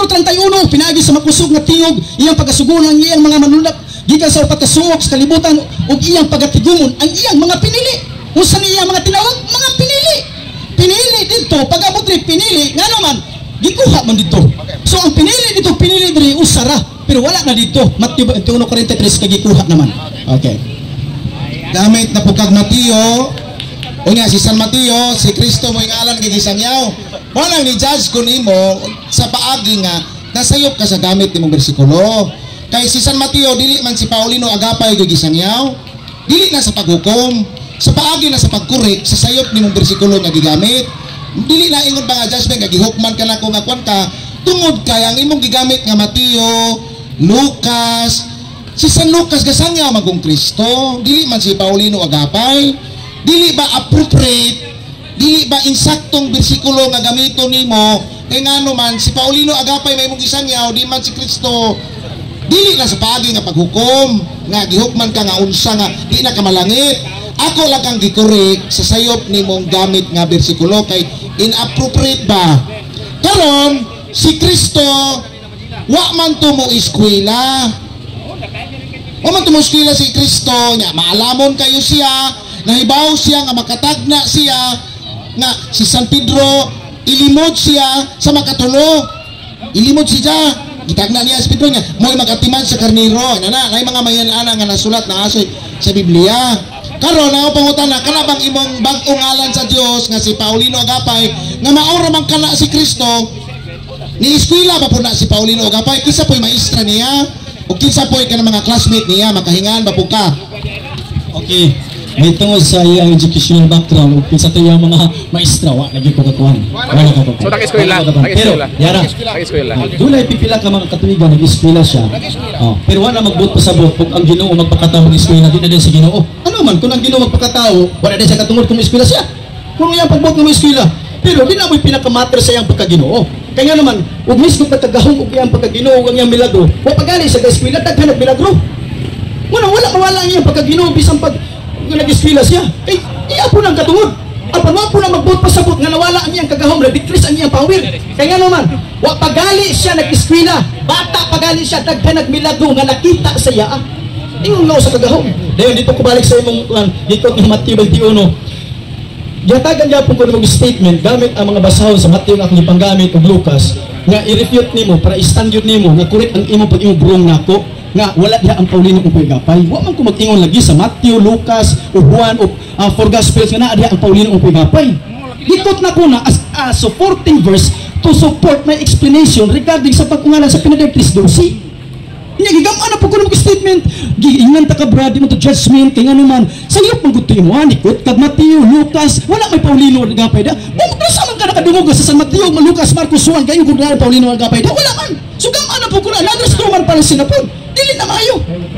Speaker 2: 31 pinaagi sa makusog nga tingog iyang pagasugon ang iyang mga manulap gikan sa upat ka suok sa kalibutan ug iyang pagatigumon ang iyang mga pinili. Usa ni iyang mga tinawag mga pinili dito pag-abot ri pinili ngano man gikuha man dito. So ang pinili dito pinili diri usara pero wala na dito. Mateo 21:43 kay gikuha naman. Okay.
Speaker 1: Gamit na pugkag Mateo. O nga, si San Mateo, si Kristo mo ingalan kay gisangyaw. Mo nang ni-judge ko nimo sa paagi nga nasayop ka sa gamit nimong bersikulo. Kay si San Mateo dili man si Paulino agapay kay gisangyaw. Dili na sa paghukom, sa paagi na sa pagkurik sa sayop nimong bersikulo nga gigamit. Dili na ingon ba nga judgment nga gihukman ka na kung akwan ka tungod kay ang imong gigamit nga Mateo, Lucas, si San Lucas gasangyaw magong Kristo, dili man si Paulino agapay. Dili ba appropriate, dili ba insaktong bersikulo nga gamiton nimo kay ngano man si Paulino agapay may mong gisangyaw di man si Kristo. Dili na sa paagi nga paghukom nga gihukman ka nga unsa nga di na ka malangit. Ako lang kang gikorek sa sayop nimong gamit nga bersikulo kay inappropriate ba. Karon si Kristo wa man to mo eskwela. Wa man to mo eskwela si Kristo nya maalamon kayo siya. Nahibaw siya nga makatagna siya nga si San Pedro ilimod siya sa makatulo. Ilimod siya. Gitagna niya si Pedro nga mo'y magatiman sa karniro. Nana, nay mga mayan-ana nga nasulat na asoy sa Biblia. Karon ang pangutana kana bang imong bag-ong ngalan sa Dios nga si Paulino agapay nga maura man kana si Kristo ni eskwela ba po na si Paulino agapay kinsa po'y maestra niya o kinsa po'y kanang mga classmate niya makahingan ba po ka?
Speaker 2: Okay. May tungod sa iyang educational background ug kinsa tayo mga maestra wa lagi ko kakuan. Wala ka ko.
Speaker 4: So nag-eskwela,
Speaker 2: pero yara.
Speaker 4: Nag-eskwela.
Speaker 2: Dunay pipila ka mga katuigan nag-eskwela siya. Oh, pero wala magbot pa sa bot kung ang Ginoo magpakatawo ng eskwela di na din si Ginoo. Ano man kung ang Ginoo magpakatawo wala din siya katungod kung eskwela siya. Kung iyang pagbot ng eskwela, pero di na mo'y pinakamatter sa iyang pagkaginoo. Kaya naman, ug mismo pagkagahom ug iyang pagkaginoo ug iyang milagro, wa pagali sa eskwela daghan og milagro. Wala ang iyang pagkaginoo bisan pag nag-eskwela siya. Kay iya po nang katungod. Apan wa po na magbot pasabot nga nawala ang iyang kagahom, na-decrease ang iyang power. Kaya naman, wa pagali siya nag-eskwela, bata pagali siya daghan nagmilagro nga nakita sa iya. Ingon nga sa kagahom. Dayon dito ko balik sa imong dito ni Mateo 21. Yatagan gyapon ko nimong statement gamit ang mga basahon sa Mateo nga akong ipanggamit ug Lucas nga i-refute nimo para i-stand nimo nga correct ang imong pag-imong burong nako nga wala diha ang Paulino kung pagapay. Wa man ko mag-ingon lagi sa Matthew, Lucas, o Juan, o 4 Gospels nga naa diha ang Paulino kung pagapay. Hikot na ko na as a supporting verse to support my explanation regarding sa pagkungalan sa Pinadectris 12. Nya gigam-an na po ko ng statement. Giingan ta ka brad mo to judgment kay ngano man. Sayop man gud mo anikot kag Matthew, Lucas, wala may Paulino nagapay da. Sa man ka nakadungog sa San Mateo, Lucas, Marcos, Juan kayo kung na Paulino nagapay da. Wala man. So gam-an na po ko na others man para sinapod. Dili na maayo.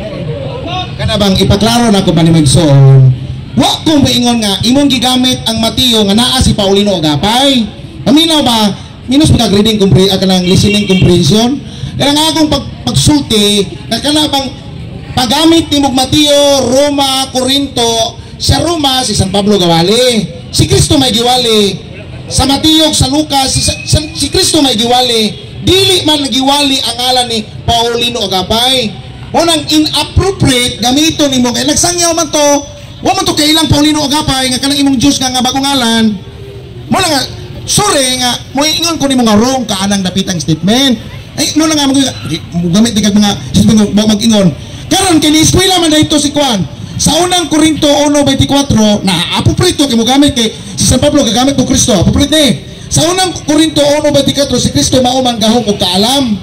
Speaker 1: Kana bang ipaklaro na ko ba ni Magsoon? Wa ko maingon nga imong gigamit ang Mateo nga naa si Paulino agapay. Aminaw ba? Minus pagka-reading kanang listening comprehension. Kaya nga akong pagsulti na kana bang paggamit ni Mateo, Roma, Corinto, sa Roma si San Pablo gawali. Si Kristo may giwali. Sa Mateo, sa Lucas, si Kristo may giwali. Dili man nagiwali ang ngalan ni Paulino agapay. Unang inappropriate gamito nimo kay nagsangyaw man to. Wa man to kailang Paulino agapay nga kanang imong Dios nga bagong ngalan. Mo nga sorry nga mo ingon ko nimo nga wrong ka anang dapitang statement. Ay no na nga gamit digag mga mag-ingon. Karon kini eskwela man dayto si Juan. Sa unang Korinto 1:24 na appropriate kay mo gamit kay si San Pablo gagamit ko Kristo. Appropriate ni. Sa unang Korinto 1:24 si Kristo mao man gahom og kaalam.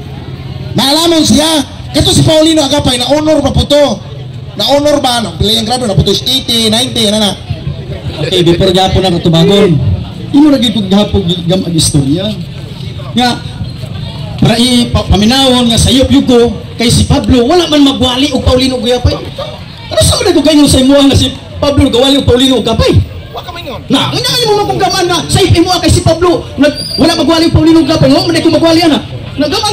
Speaker 1: Maalamon siya. Kato si Paulino agapay na honor pa po to. Na honor ba no? Pila yung grado na po to 80, 90 na.
Speaker 2: Okay, before gyapon na katubagon. Imo ra gid gahapon gam ag istorya. Nga para paminawon nga sayop yugo kay si Pablo wala man magwali og Paulino gayapay. Ano sa man ko kayo sa imo nga si Pablo gawali og Paulino gapay?
Speaker 1: Wa ka mingon.
Speaker 2: Na, nga mo kung gaman na sayop imo kay si Pablo wala magwali og Paulino gapay. Wa man ko magwali ana. Nagaman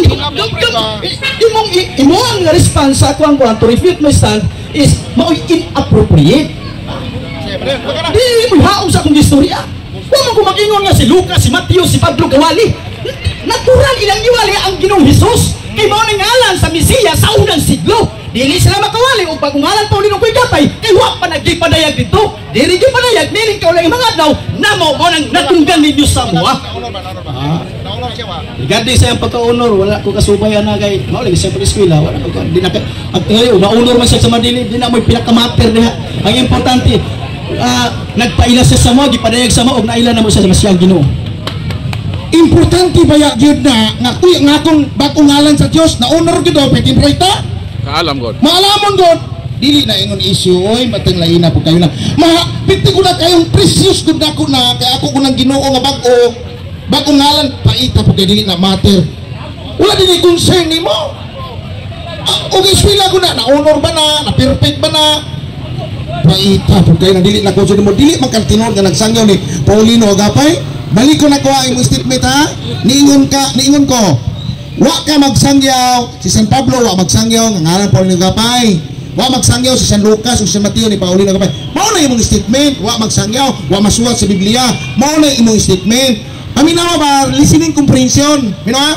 Speaker 2: imong response sa kuan to refute my stand is mao inappropriate. Di mo haom sa akong istorya. Wa man ko mag-ingon nga si Lucas, si Mateo, si Pablo gawali. Natural ilang giwali ang Ginoong Hesus kay mao ning ngalan sa Mesiya sa unang siglo. Dili sila makawali og pagungalan Paulino koy gapay kay wa pa nagdipadayag dito. Dili gyud padayag dili ka ulang mga adlaw namo mo nang natunggan ni Dios sa moa. Igadi sa iyang pagka-honor, wala ko kasubayan na kay mao lagi sa eskwela, wala ko di na at ngayon na-honor man siya sa Madili, di na mo pinakamater diha. Ang importante nagpaila siya sa moa, gipadayag sa moa og naila na mo siya sa masiyang Ginoo.
Speaker 1: Importante ba yun na nga kuya nga akong bagong ngalan sa Diyos na honor ko daw petin rayta
Speaker 4: Kaalam God.
Speaker 1: maalamon God dili na ingon issue oy mateng lain na po kayo na piti ko na kayong precious good na ko na kaya ako kunang Ginoo nga bagong ngalan paita po kay dili na matter wala din concern nimo og eskwela ko na honor ba na perfect ba na paita po kayo na dili na concern mo dili man kantinod nga nagsangyaw ni Paulino Agapay. Balik ko na ko ang imong statement ha. Niingon ko. Wa ka magsangyaw si San Pablo, wa magsangyaw ng ngalan Paulino Agapay. Wa magsangyaw si San Lucas o si Mateo ni Paulino Agapay. Mao na imong statement. Wa magsangyaw, wa masuwat sa Biblia. Mao na imong statement. Paminawa ba listening comprehension? Minawa?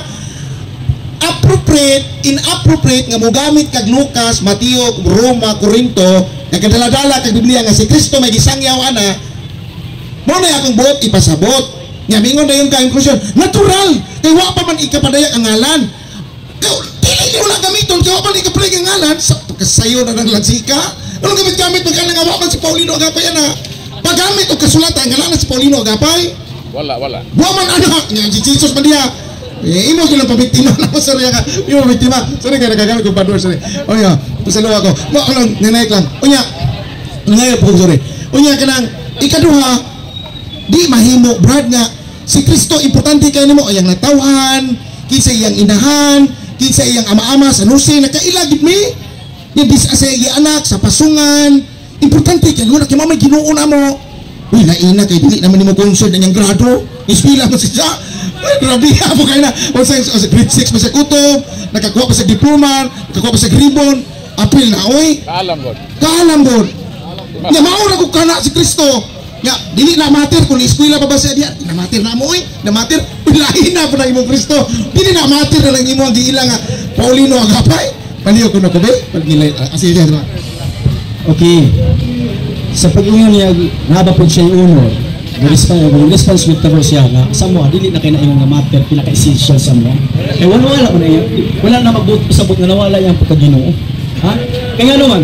Speaker 1: Inappropriate nga mogamit kag Lucas, Mateo, Roma, Corinto, nagkadala-dala kag Biblia nga si Kristo may gisangyaw ana. Mao na akong buot ipasabot. Nga mingon na yung conclusion natural kay wa pa man ikapadayag ang ngalan dili nyo lang gamiton kay wa pa man ikapadayag ang ngalan sa kasayo na ng lansika anong gamit magkala nga wa man si Paulino Agapay na paggamit o kasulatan ang ngalan si Paulino Agapay
Speaker 4: Wala.
Speaker 1: wa man nga si Jesus man diya imo ko lang pabiktima na sorry nga imo biktima sorry kaya nagagamit ko pador sorry o ya pasalo ako mo lang nanaik lang unya ngayon po sorry unya kanang ikaduha di mahimo brad nga si Kristo importante kayo nimo ayang natawhan kinsa iyang inahan kinsa iyang ama-ama sa nusi nakailagid mi ni dis sa iyang anak sa pasungan importante kayo na kay may Ginoo na mo uy naina kay dili naman nimo concern ang grado eskwela mo siya grabe mo kay na o sa grade 6 pa sa kutob nakakuha pa sa diploma nakakuha pa sa ribbon apil na oy kaalam God nga mao ra ko kana si Kristo ya, dili na matter kung eskwela pa ba siya diya. Na matter na mo oy, na matter lain na po na imong Kristo. Dili na matter na lang imo ang giila nga Paulino Agapay. Paliyo ko na ko be, pag nilay asiya na.
Speaker 2: Okay. Sa pag-ingon niya naba po siya yung honor. Responsibility siya nga sa mo dili na kay naingon nga matter pinaka-essential sa mo. Eh wala na yan. Wala na magbuot-usabot nga nawala yang pagka-Ginoo. Ha? Kaya nga naman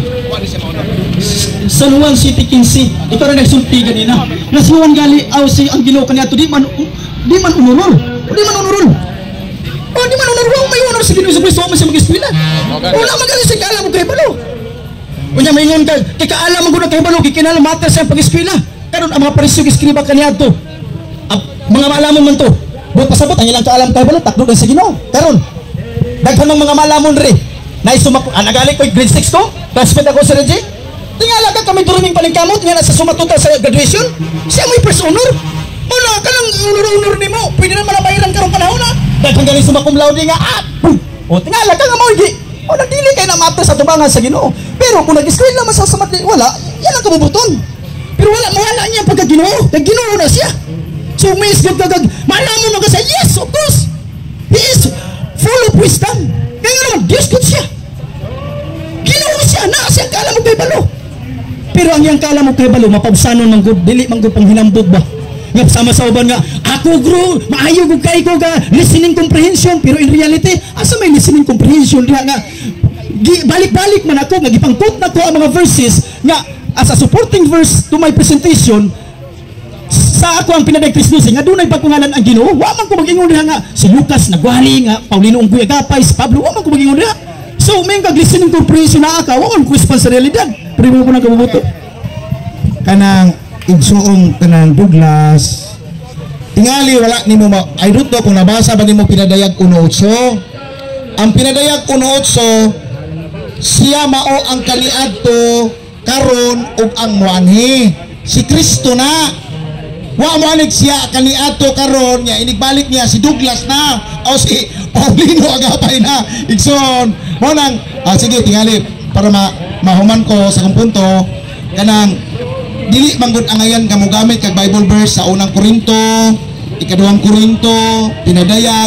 Speaker 2: San Juan City 15 ikaw rin nagsulti ganina na si Juan gali si ang Ginoo kaniya to di man unurol may honor si Ginoo sa Kristo man siya mag-eskwela wala magali sa kaalam mo kay balo unya maingon ka kay kaalam mo gud kay balo kikinala matter sa pag-eskwela karon ang mga parisyo giskriba kaniya to mga maalamon man to buot pasabot ang ilang kaalam kay balo takdo sa Ginoo karon daghan mga maalamon re na isumak nagali ko grade 6 ko classmate ako sa Reggie tingala ka kami duruming palingkamot nga sa sumatuta sa graduation siya may first honor wala ka lang honor ni mo pwede na malabayaran karong panahon na daghang galing sumakum laude nga o tingala ka nga mo hindi o nagdili kay na matter sa tubangan sa Ginoo pero kung nag-eskwela masasamat wala yan ang kabubuton pero wala niya pagka Ginoo nag-Ginoo na siya so may isgab kagag malaman mo ka sa yes of course he is full of wisdom kaya naman Diyos good siya Ginoo siya na siya kala mo kay balo pero ang iyang kala mo kay balo mapabsanon ng good dili man gud pang hinambog ba nga sama sa uban nga ako bro maayo gud kay ko ga listening comprehension pero in reality asa may listening comprehension diha nga balik-balik man ako nga gipangkot na ko ang mga verses nga as a supporting verse to my presentation sa ako ang pinadagkrisnos nga dunay pagkungalan ang Ginoo wa man ko mag-ingon diha nga si Lucas nagwali nga Paulino Unggoy Agapay si Pablo wa man ko mag-ingon diha so may kag-listening comprehension na aka wa ko responsibilidad pero mo na kabubuto
Speaker 1: kanang igsuong kanang Douglas tingali wala nimo I don't know kung nabasa ba nimo pinadayag 1:8 ang pinadayag 1:8 siya mao ang kaniadto karon ug ang muanhi si Kristo na wa mo anig siya kaniadto karon nya inigbalik niya si Douglas na o si Paulino Agapay na igsoon mo nang sige tingali para mahuman ko sa kung punto kanang dili manggod angayan ka mo gamit kag Bible verse sa unang Korinto, ikaduhang Korinto, pinadayag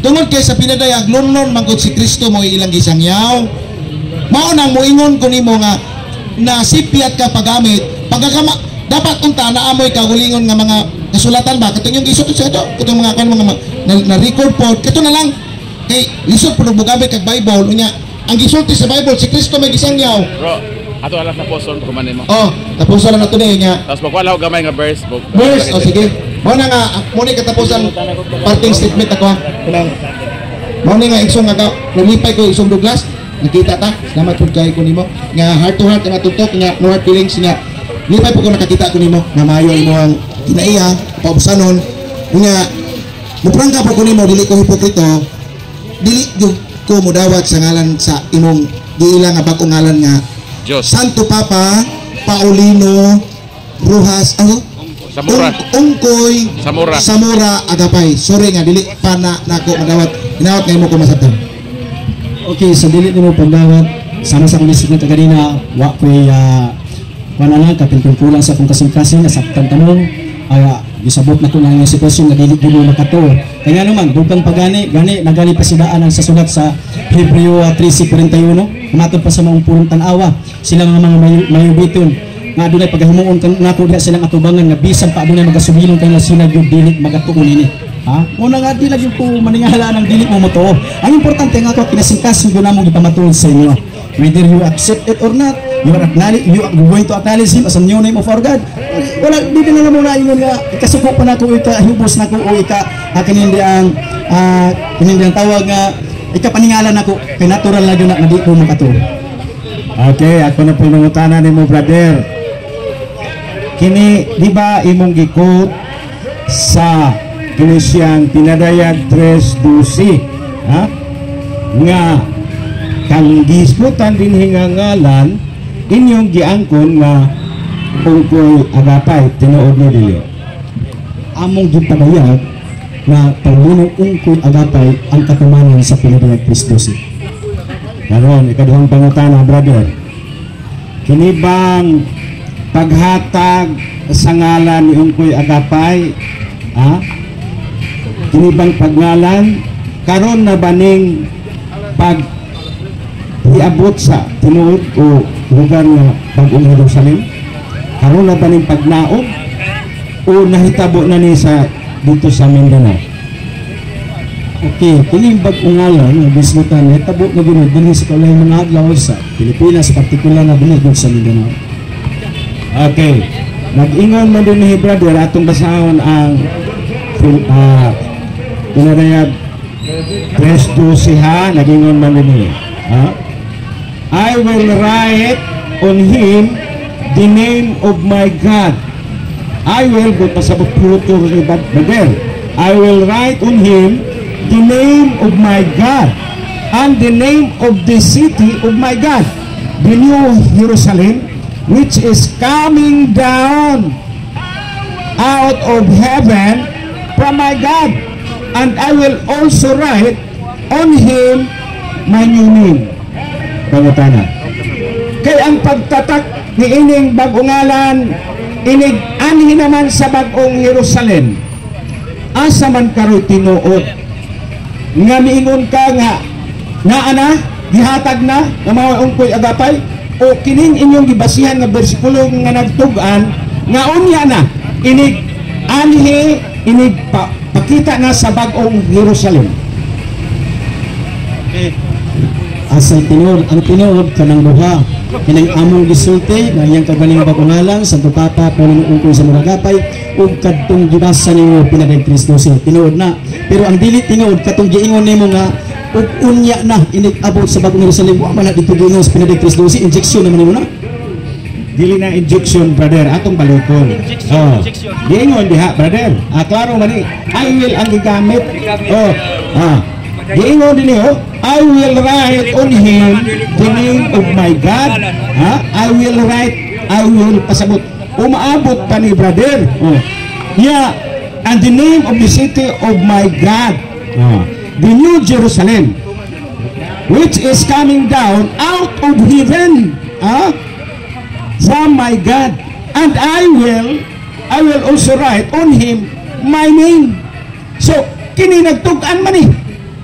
Speaker 1: tungod kay sa pinadayag lunon mangkot si Kristo mo ilang gisangyaw. Mao nang moingon ko nimo nga na sipiat ka pagamit pagkakama dapat unta na amoy kagulingon nga mga kasulatan ba katong yung gisot sa ito katong mga kan mga na record po kato na lang kay lisod pud bugamit kag Bible unya ang gisulti sa Bible si Kristo may gisangyaw.
Speaker 4: Bro, ato alas na poson ko man mo.
Speaker 1: Oh, tapusan na nato ni nya.
Speaker 4: Tapos magwala ko gamay nga verse.
Speaker 1: Verse, oh sige. Mao na nga mo ni katapusan parting statement ako. Kanang mao ni nga isong nga lumipay ko isong Douglas. Nakita ta? Salamat po kayo ko nimo. Nga heart to heart nga tutok nga no hard feelings nga. Lipay po ko nakakita ko nimo nga maayo imo ang kinaiya paubsanon. Nga muprangka po ko nimo dili ko hipokrito. Dili gyud ko mudawat sa ngalan sa imong giila nga bag-ong ngalan nga
Speaker 4: Diyos.
Speaker 1: Santo Papa Paulino Rojas
Speaker 4: Samura.
Speaker 1: Ungkoy Samura Agapay. Sorry nga dili pa na nako madawat. Hinawat nga imo ko masabtan.
Speaker 2: Okay, so dili nimo pagdawat sama sa kulisip na taganina wa ko'y pananang kapilkulang sa kung kasing-kasing nasaktan tanong gisabot na ko ng sitwasyon na dili mo makato kaya naman dugang pagani nagali pa sidaan ang sa sulat sa Hebreo 13:41 matod pa sa mga pulong tanawa sila mga mayubiton nga adunay pagahimuon nako diha silang atubangan nga bisan pa adunay magasubilon kay sila gyud dili magatuon ini. Una nga di lagi po maningala ng dili mo moto. Ang importante nga ako kinasingkas yung namo gipamatuod sa inyo. Whether you accept it or not, you are going to acknowledge him as a new name of our God. Wala di na mo na ingon nga ikasuko pa nako ikahubos nako o kinindi ang tawag nga ikapaningala nako kay natural na gyud na di ko makatuo.
Speaker 6: Okay, ako na po nangutana nimo brother. Kini di ba imong gikot sa Kinisiyang pinadayag 3:12 nga kang gisgutan din hingangalan inyong giangkon nga ungkoy agapay tinuod ni dili
Speaker 2: among gipadayag na paglunong ungkoy agapay ang katumanan sa pinadayag 3:12.
Speaker 6: Karon ikaduhang pangutana brother, kini bang paghatag sa ngalan ni ungkoy agapay kini bang pagnalan karon na baning pag iabot sa tinuod o lugar nga Bagong Jerusalem karon na baning pagnaog o nahitabo na ni sa dito sa Mindanao?
Speaker 2: Okay, kini Bagong ngalan bismutan nahitabo na gyud dinhi sa kaulay mga adlaw sa Pilipinas partikular na dinhi sa Mindanao.
Speaker 6: Okay, nag-ingon man din ni brother atong basahon ang pinadayag 3:12 nagingon man din I will write on him the name of my God. I will go pasabot pluto ni brother. I will write on him the name of my God and the name of the city of my God, the new Jerusalem, which is coming down out of heaven from my God, and I will also write on him my new name. Pangutana. Kay ang pagtatak ni ining bagong ngalan inig anhi naman sa Bagong Jerusalem. Asa man karoy tinuod nga miingon ka nga ana gihatag na nga mga ungkoy agapay o kining inyong gibasihan nga bersikulo nga nagtug-an nga unya na inig anhi inig pakita na sa Bagong Jerusalem.
Speaker 2: Asal tinuod ang tinuod kanang duha kinang among gisulti na iyang kagaling bagong ngalan Santo Papa Paulino ungkoy sa Agapay ug kadtong gibasa nimo pinadayag 3:12 tinuod na pero ang dili tinuod katong giingon nimo nga ug unya na inig abot sa Bagong Jerusalem wa man na dito giingon sa pinadayag 3:12 injection naman nimo na
Speaker 6: dili na injection brother atong balikon giingon diha brother klaro man ni I will ang gigamit giingon din niyo I will write on him the name of my God. I will pasabot umaabot pa ni brother and the name of the city of my God, the new Jerusalem, which is coming down out of heaven from my God, and I will also write on him my name. So kini nagtug-an man ni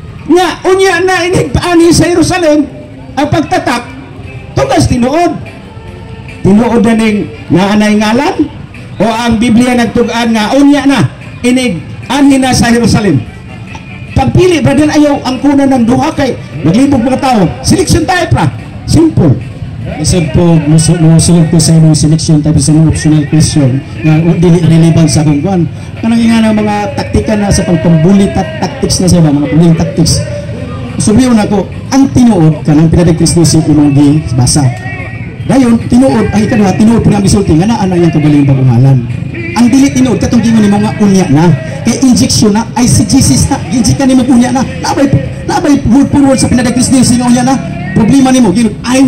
Speaker 6: Unya na inigpaani sa Jerusalem ang pagtatak tugas tinuod. Tinuod na ning nga anay ngalan o ang Biblia nagtugaan nga unya na inig-anhi na sa Jerusalem. Pagpili brother ayaw ang kuna ng duha kay naglibog mga tao. Selection type ra. Simple.
Speaker 2: Isip po, musulog po sa imong selection tapos sa mga optional question nga dili relevant sa akong kuan. Kanang nga mga taktika na sa pagpambuli tactics na sa mga bullying tactics. Subiyon ako, ang tinuod kanang pinadagkris si imong gibasa. Dayon tinuod ang ikaduha tinuod pinang bisulti nga naa na yang kagaling bagungalan. Ang dili tinuod katong gingon nimo nga unya na kay injection na ICGC na inject ka nimo unya na nabay word sa pinadagkris si unya na problema nimo gingon I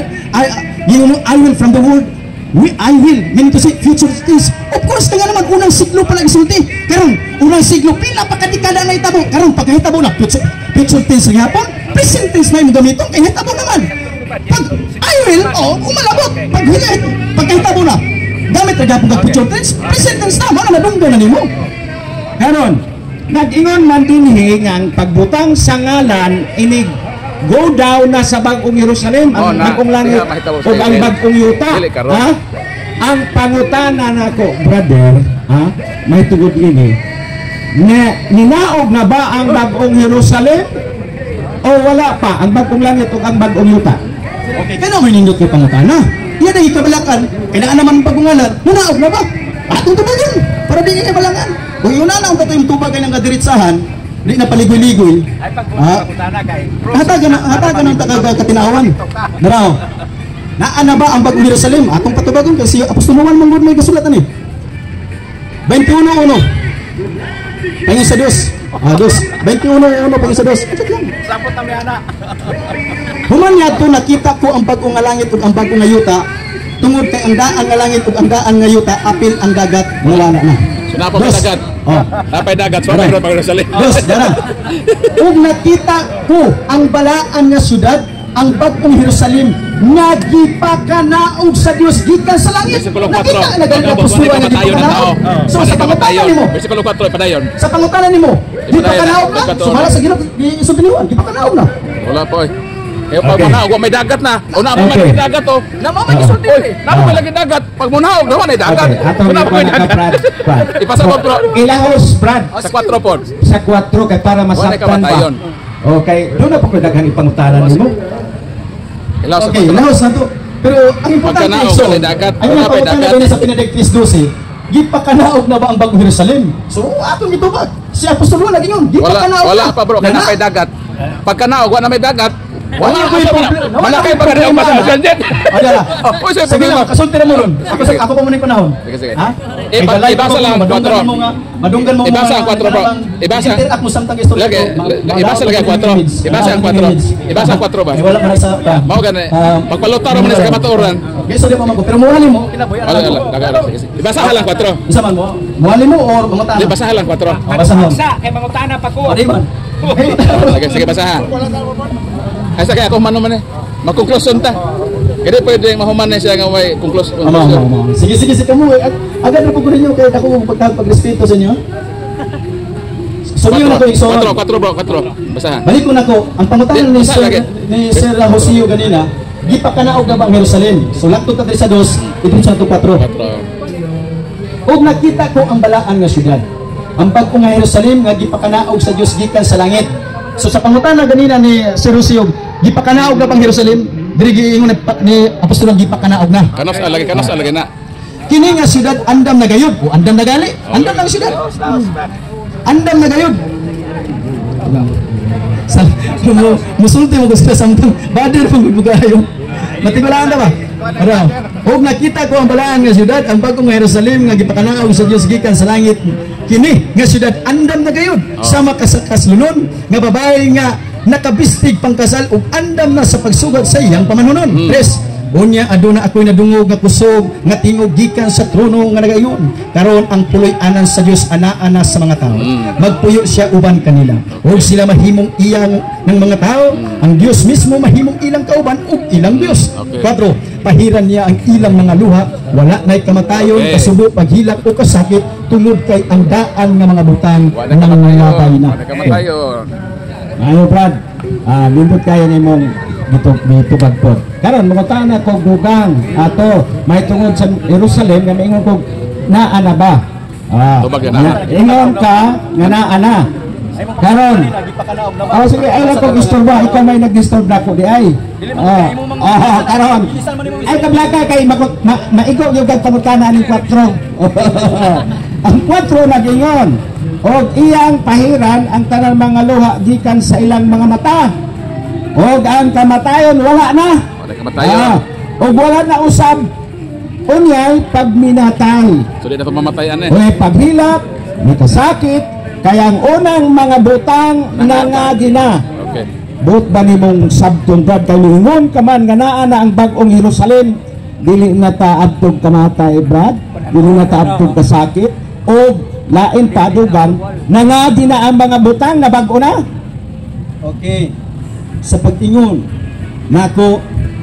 Speaker 2: will from the word I will mean to say future things. Of course nga naman unang siglo pa lang isulti karon unang siglo pila pa kadekada na itabo karon pagkahitabo na future tense nga hapon present tense na imong gamiton kay hitabo naman pag I will umalabot pagkahitabo na gamit ra gyapon kag future tense present tense na mao na nadunggo na nimo
Speaker 6: karon nag-ingon man dinhi nga ang pagbutang sa ngalan inig go down na sa bagong Jerusalem ang bagong langit o ang bagong yuta ha ang pangutana nako brother ha may tugod ini ninaog na ba ang bagong Jerusalem o wala pa ang bagong langit o ang bagong yuta
Speaker 2: okay kano may nindot kay pangutana iya na ikabalakan kailangan naman pagungalan nanaog na ba atong tubagan para di kay balangan o yun na ang katoy tubag kay nang kadiritsahan di na paligoy-ligoy. Hatagan ang katinawan. Daraw. Naa ba ang bagong Jerusalem? Atong patubagon kasi apostol Juan mangod may kasulatan eh. 21:1. Pangin sa Dios. Dos. 21:1 pangin sa Dios.
Speaker 4: Sapot na may ana.
Speaker 2: Human yato nakita ko ang bagong nga langit ug ang bagong nga yuta. Tungod kay ang daan nga langit ug ang daan nga yuta apil ang dagat wala na.
Speaker 4: Napa pa dagat. Napay dagat sa mga Jerusalem.
Speaker 2: Dos, dara. Ug nakita ko ang balaan nga syudad, ang bagong Jerusalem nga gipakanaog sa Dios gikan sa langit. Nakita na ganang kapustuhan nga gipakanaog. So sa pangutanan nimo,
Speaker 4: Bersikulo 4 padayon.
Speaker 2: sa pangutanan nimo, gipakanaog na. Sumala sa Ginoo, isubiniwan, gipakanaog na.
Speaker 4: Wala po eh. Kaya pag munaog, may dagat na. O na may lagi dagat o. Nama may isulti eh. Nama may lagi dagat. Pag munaog, naman ay dagat.
Speaker 6: atong
Speaker 4: Wala po may
Speaker 6: naka
Speaker 4: dagat.
Speaker 6: Brad
Speaker 4: Ipasa mo bro.
Speaker 6: ilahos Brad
Speaker 4: Sa 4 po.
Speaker 6: sa 4 kay para masaktan pa
Speaker 4: kamatayon.
Speaker 6: okay doon na po ko daghang ipangutanan nimo
Speaker 4: Ilaw sa
Speaker 2: Okay,
Speaker 4: 4.
Speaker 2: lahos na to. Pero ang importante
Speaker 4: Pagkanaog,
Speaker 2: so,
Speaker 4: may dagat.
Speaker 2: ang
Speaker 4: Wala pa
Speaker 2: pangutanan
Speaker 4: dagat.
Speaker 2: din sa Pinadagkris 12, gipakanaog na ba ang bagong Jerusalem? So atong gitubag. Si apostol Juan lagi yun, gipakanaog
Speaker 4: Wala
Speaker 2: na.
Speaker 4: pa bro. Kaya napay dagat. Pagkanaog, wala may dagat. Wala
Speaker 2: ko yung problema.
Speaker 4: Malaki pa rin ang masasagan dyan.
Speaker 2: Adala.
Speaker 4: Uy, sa'yo
Speaker 2: Sige
Speaker 4: problema.
Speaker 2: lang, kasulti na mo nun. Ako pa muna yung panahon.
Speaker 4: Sige, sige.
Speaker 2: Ha?
Speaker 4: Ibasa lang, 4.
Speaker 2: Madunggan mo
Speaker 4: Ibasa ang 4 bro. Ibasa.
Speaker 2: Interact mo samtang istorya
Speaker 4: Lagi,
Speaker 2: ko.
Speaker 4: ibasa lagi ang 4. Ibasa ang 4. Ibasa ang 4 ba?
Speaker 2: Wala man sa...
Speaker 4: Mao gani. Pagpalutaro mo na sa kamatuoran.
Speaker 2: Gusto di pa mo. Pero muhalin mo, kinabuyan
Speaker 4: Wala,
Speaker 2: ako.
Speaker 4: wala. Ibasa lang 4.
Speaker 2: Isa man mo. Muhalin mo or mangutan.
Speaker 4: Di basa lang 4.
Speaker 2: Basahan.
Speaker 5: Kay mangutana pa ko.
Speaker 2: O, di man.
Speaker 4: Sige basahan. Ay sa kaya ako man eh. Mag-conclusion ta. Kaya pwede mahuman na siya nga may conclusion.
Speaker 2: Sige, kamo. Agad na po ko ninyo kaya ako pag-respeto sa inyo. Sabihin na ko yung
Speaker 4: 4 bro, 4. Basahan.
Speaker 2: Balik ko na ko, ang pangutanan ni Sir Joseo ganina, di pa kanaog na ba ang Jerusalem? So lakto ka sa 2, ito sa 4.
Speaker 4: 4.
Speaker 2: Og nakita ko ang balaan nga syudad. Ang bagong nga Jerusalem nga gipakanaog sa Dios gikan sa langit. So sa pangutana ganina ni Sir Joseo, gipakanaog na bang Jerusalem? Diri giingon ni apostol ang gipakanaog na.
Speaker 4: Kanos alagay na.
Speaker 2: Kini nga syudad andam na gayud. O andam na gali. Andam na syudad. Andam na gayud. Sa musulti mo gusto samtang bader pang bugayo. Matibalaan ta ba? Ara. Og nakita ko ang balaan nga syudad, ang bagong Jerusalem nga gipakanaog sa Dios gikan sa langit. Kini nga syudad andam na gayud. Sama ka sa kaslunon nga babae nga nakabistig pangkasal ug andam na sa pagsugod sa iyang pamanunon. 3. Unya aduna ako'y nadungog nga kusog nga tingog gikan sa trono nga nagayon. Karon ang puloy-anan sa Dios ana sa mga tao. Magpuyo siya uban kanila. Ug sila mahimong iyang ng mga tao. Ang Dios mismo mahimong ilang kauban ug ilang Dios. 4. Pahiran niya ang ilang mga luha. Wala na'y kamatayon, kasubo, paghilak o kasakit tungod kay ang daan nga mga butang ng nangangapay na.
Speaker 4: Kamatayon.
Speaker 6: Ayo Brad, limbot kayo ni mong ditubag po. Karon mga tana ko dugang ato may tungod sa Jerusalem nga ingon ko naa na ba?
Speaker 4: Tubag yan na.
Speaker 6: Ingon ka nga naa na. Karon. Sige, ay lang ko istorbo, ikaw may nag-disturb na ko di ay. Karon. Ay kablaka kay maigo yung pangutana ni 4. Ang 4 nagingon. Og iyang pahiran ang tanang mga luha gikan sa ilang mga mata. Og ang kamatayon wala na.
Speaker 4: Wala kamatayon.
Speaker 6: Og wala na usab. Unyay pagminatay.
Speaker 4: So di na pamamatayan eh.
Speaker 6: Uy paghilak, nakasakit, kaya ang unang mga butang nangagi na.
Speaker 4: Okay.
Speaker 6: But ba ni mong sabtong Brad kay lingon ka man nga naa na ang bag-ong Jerusalem, dili na ta abtog kamatay Brad, dili na ta abtog kasakit o lain pa dugang nangagi na ang mga butang na bag-o na. Okay. Sa pagtingon nako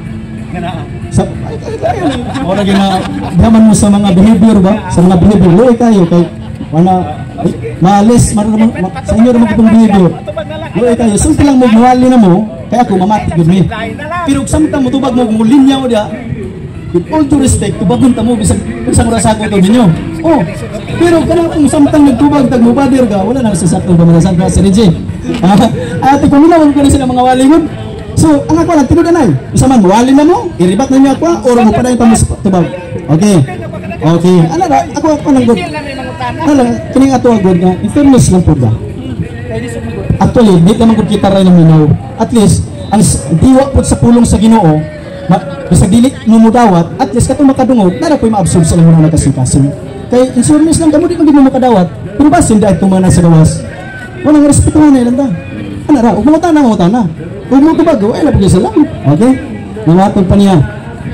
Speaker 6: sa ora ginaman mo sa mga behavior ba? Sa mga behavior loy kayo kay wala maalis sa inyo naman itong behavior. Loy kayo simple lang mo muwali na mo kaya ako mamati gud mi. Pero samtang mo tubag mo linya mo dia. With all due respect, tubagon ta mo bisag sa mura sa ko to ninyo. Oh, pero kana kung samtang nagtubag tag mo bader ka, wala nang sasakto ba sa sa DJ. Ate ko nila wala ko sila mga walingon. So, ang ako lang tinudanay. Isa man wali na mo, iribat na niyo ako or mo pa dayon tubag. Okay. Okay. Ano ra ako nang good. Ano kining ato good nga in fairness lang po ba. Actually, di naman gud kita ray ng minaw. At least ang diwa pud sa pulong sa Ginoo. Bisag dili mo mudawat, at least katong makadungog, nara po'y ma-absorb sa ilang mga kasing-kasing. Kaya in fairness lang kamo di man gid mo makadawat. Pero basin dahil tumana sa gawas. Walang respetuhan na ilang ta. Ano ra, ug mo tana. Ug mo tubag, ay labig sa langit. Okay? Nangatod pa niya.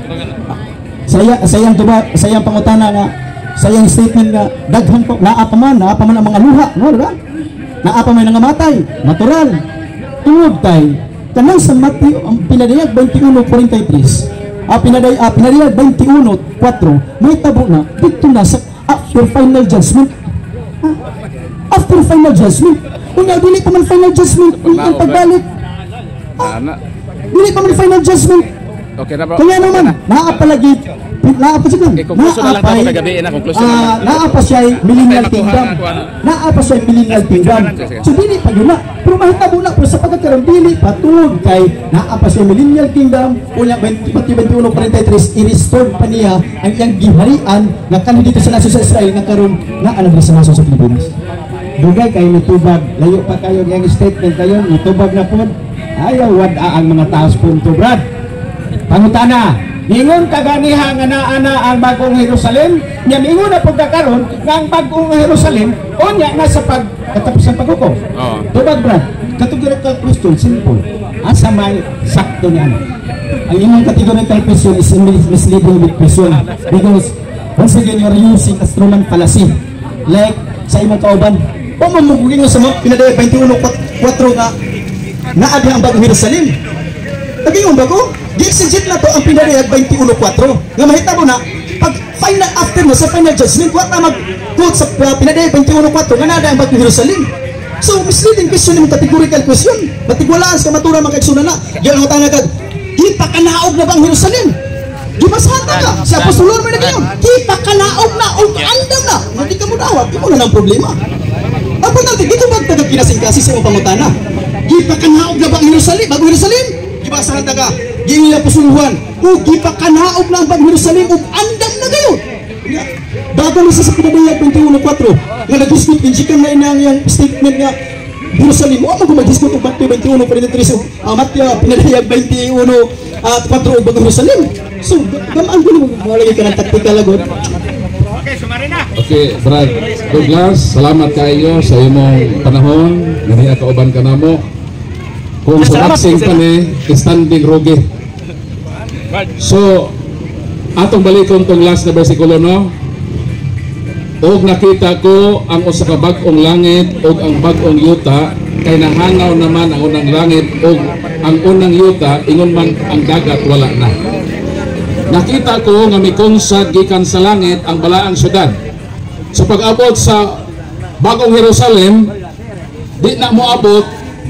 Speaker 6: Sayang tubag, sayang pangutana nga, sayang statement nga daghan pa naa pa man ang mga luha, no, di ba? Naa pa man nga matay, natural. Tungod tay kanang sa Mateo ang pinadayag 21:43. Pinadayag 21:4 may tabo na dito na sa after final judgment. After final judgment. Kung dili pa man final judgment, ang pagbalik. Dili pa man final judgment.
Speaker 4: Okay na bro.
Speaker 6: Kaya naman, naapalagi, naapasigan.
Speaker 4: Conclusion na lang tayo kagabi na conclusion na lang.
Speaker 6: Naapa siya millennial kingdom. Naapa siya millennial kingdom. So dili pa yun na. Pero mahitabo na, pero sa pagkakaroon, dili pa tungod kay naapa siya millennial kingdom. Unya 21:43, i-restore pa niya ang iyang giharian na kanhi dito sa nasyon sa Israel nga karon na alam sa nasyon sa Pilipinas. Dugay kayo nitubag, layo pa kayo yung statement kayo, nitubag na po. Ayaw wad ang mga taos punto, Brad. Pangutana, ingon kaganiha nga naa na ang bagong Jerusalem, nya ingon na pagkakaroon nga ang bagong Jerusalem unya na sa pagkatapos ng paghukom. Tubag Brad, categorical question, simple. Asa may sakto niyan? Ang imong categorical question is misleading with question because once again you're using a Roman fallacy like sa imong kauban. O mamugugin mo sa mga pinadayag 21:4 nga naadi ang bagong Jerusalem. Nagingon ba ko? Di-exegete na to ang pinadayag 21:4 nga mahitabo na pag final after mo sa final judgment wa ta mag-quote sa pinadayag 21:4 nga naadi ang bagong Jerusalem. So misleading question yung categorical question. Batigwalaan sa matura makaigsunan na. Diyan ang tanag kita kanaog na bang Jerusalem? Gimasata ka. Si apostolon man naging kita kanaog na o andam na. Hindi ka mo dawat, di mo na ng problema. Ako natin, dito ba kinasing-kasi sa mga pangutana? Kita kanaog na bang Jerusalem? Bagong Jerusalem? Gibasa ng taga, gini na pusuluhan. O kita kanaog na ang bagong Jerusalem o andam na gayon. Bago na sa pinadayag 21:4 nga nag-discute, injikan na yung statement nga Jerusalem. O ako mag-discute o Mateo 21:43 o Mateo pinadayag 21:4 o bagong Jerusalem. So, gamaan ko naman malagay ka ng taktika lagot.
Speaker 3: Okay, Brad Douglas, salamat kayo sa imong panahon. Nariya kauban ka namo. Kung sa boxing pa ni standing rogi. So, atong balikon tong last na bersikulo no. Og nakita ko ang usa ka bag-ong langit og ang bag-ong yuta kay nahangaw naman ang unang langit og ang unang yuta ingon man ang dagat wala na. Nakita ko nga mikonsad gikan sa langit ang balaang syudad. So pag-abot sa bagong Jerusalem, di na moabot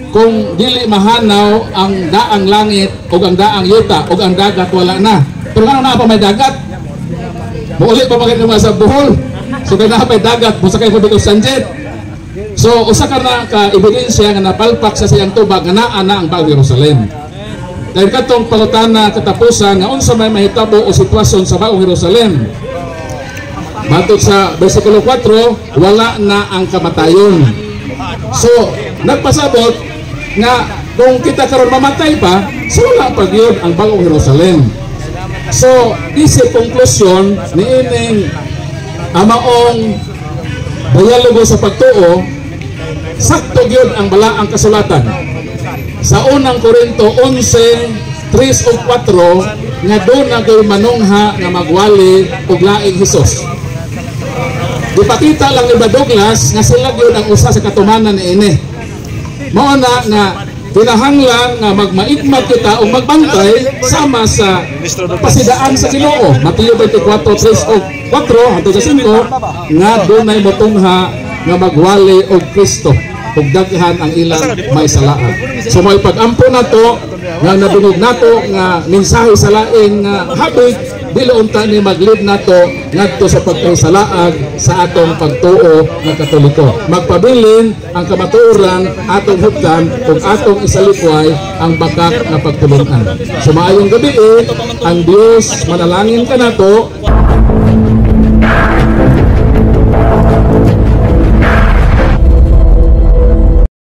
Speaker 3: kung dili mahanaw ang daang langit o ang daang yuta o ang dagat, wala na. Pero ano na pa may dagat? Maulit pa maganda mga sa Bohol. So kaya na may dagat, musa kayo pabigos Sanjet. So usa ka na ka ebidensya nga napalpak sa siyang tubag nga naa na ang bagong Jerusalem. Dahil katong pangutana katapusan nga unsa may mahitabo o sitwasyon sa bagong Jerusalem. Batok sa versikulo 4, wala na ang kamatayon. So, nagpasabot nga kung kita karon mamatay pa, so wala pa gyud ang bagong Jerusalem. So, isip konklusyon ni ining amaong dialogo sa pagtuo, sakto gyud ang balaang kasulatan. Sa unang Korinto 11:3 o 4 nga doon na gyud manungha nga magwali og laing Hesus. Ipakita lang ni Douglas nga sila gyud ang usa sa katumanan niini. Mao na nga kinahanglan nga magmaigmag kita o magbantay sama sa pasidaan sa Ginoo. Mateo 24:3 o 4 hangtod sa 5 nga dunay motungha nga magwali og Kristo ug daghan ang ilang may salaan. So may pag-ampo nato nga nadungog nato nga mensahe sa laing habig dili unta ni maglid nato ngadto sa pagkasalaag sa atong pagtuo nga Katoliko. Magpabilin ang kamatuoran atong hupdan ug atong isalikway ang bakak nga pagtulungan. So maayong gabi ang Dios manalangin ka nato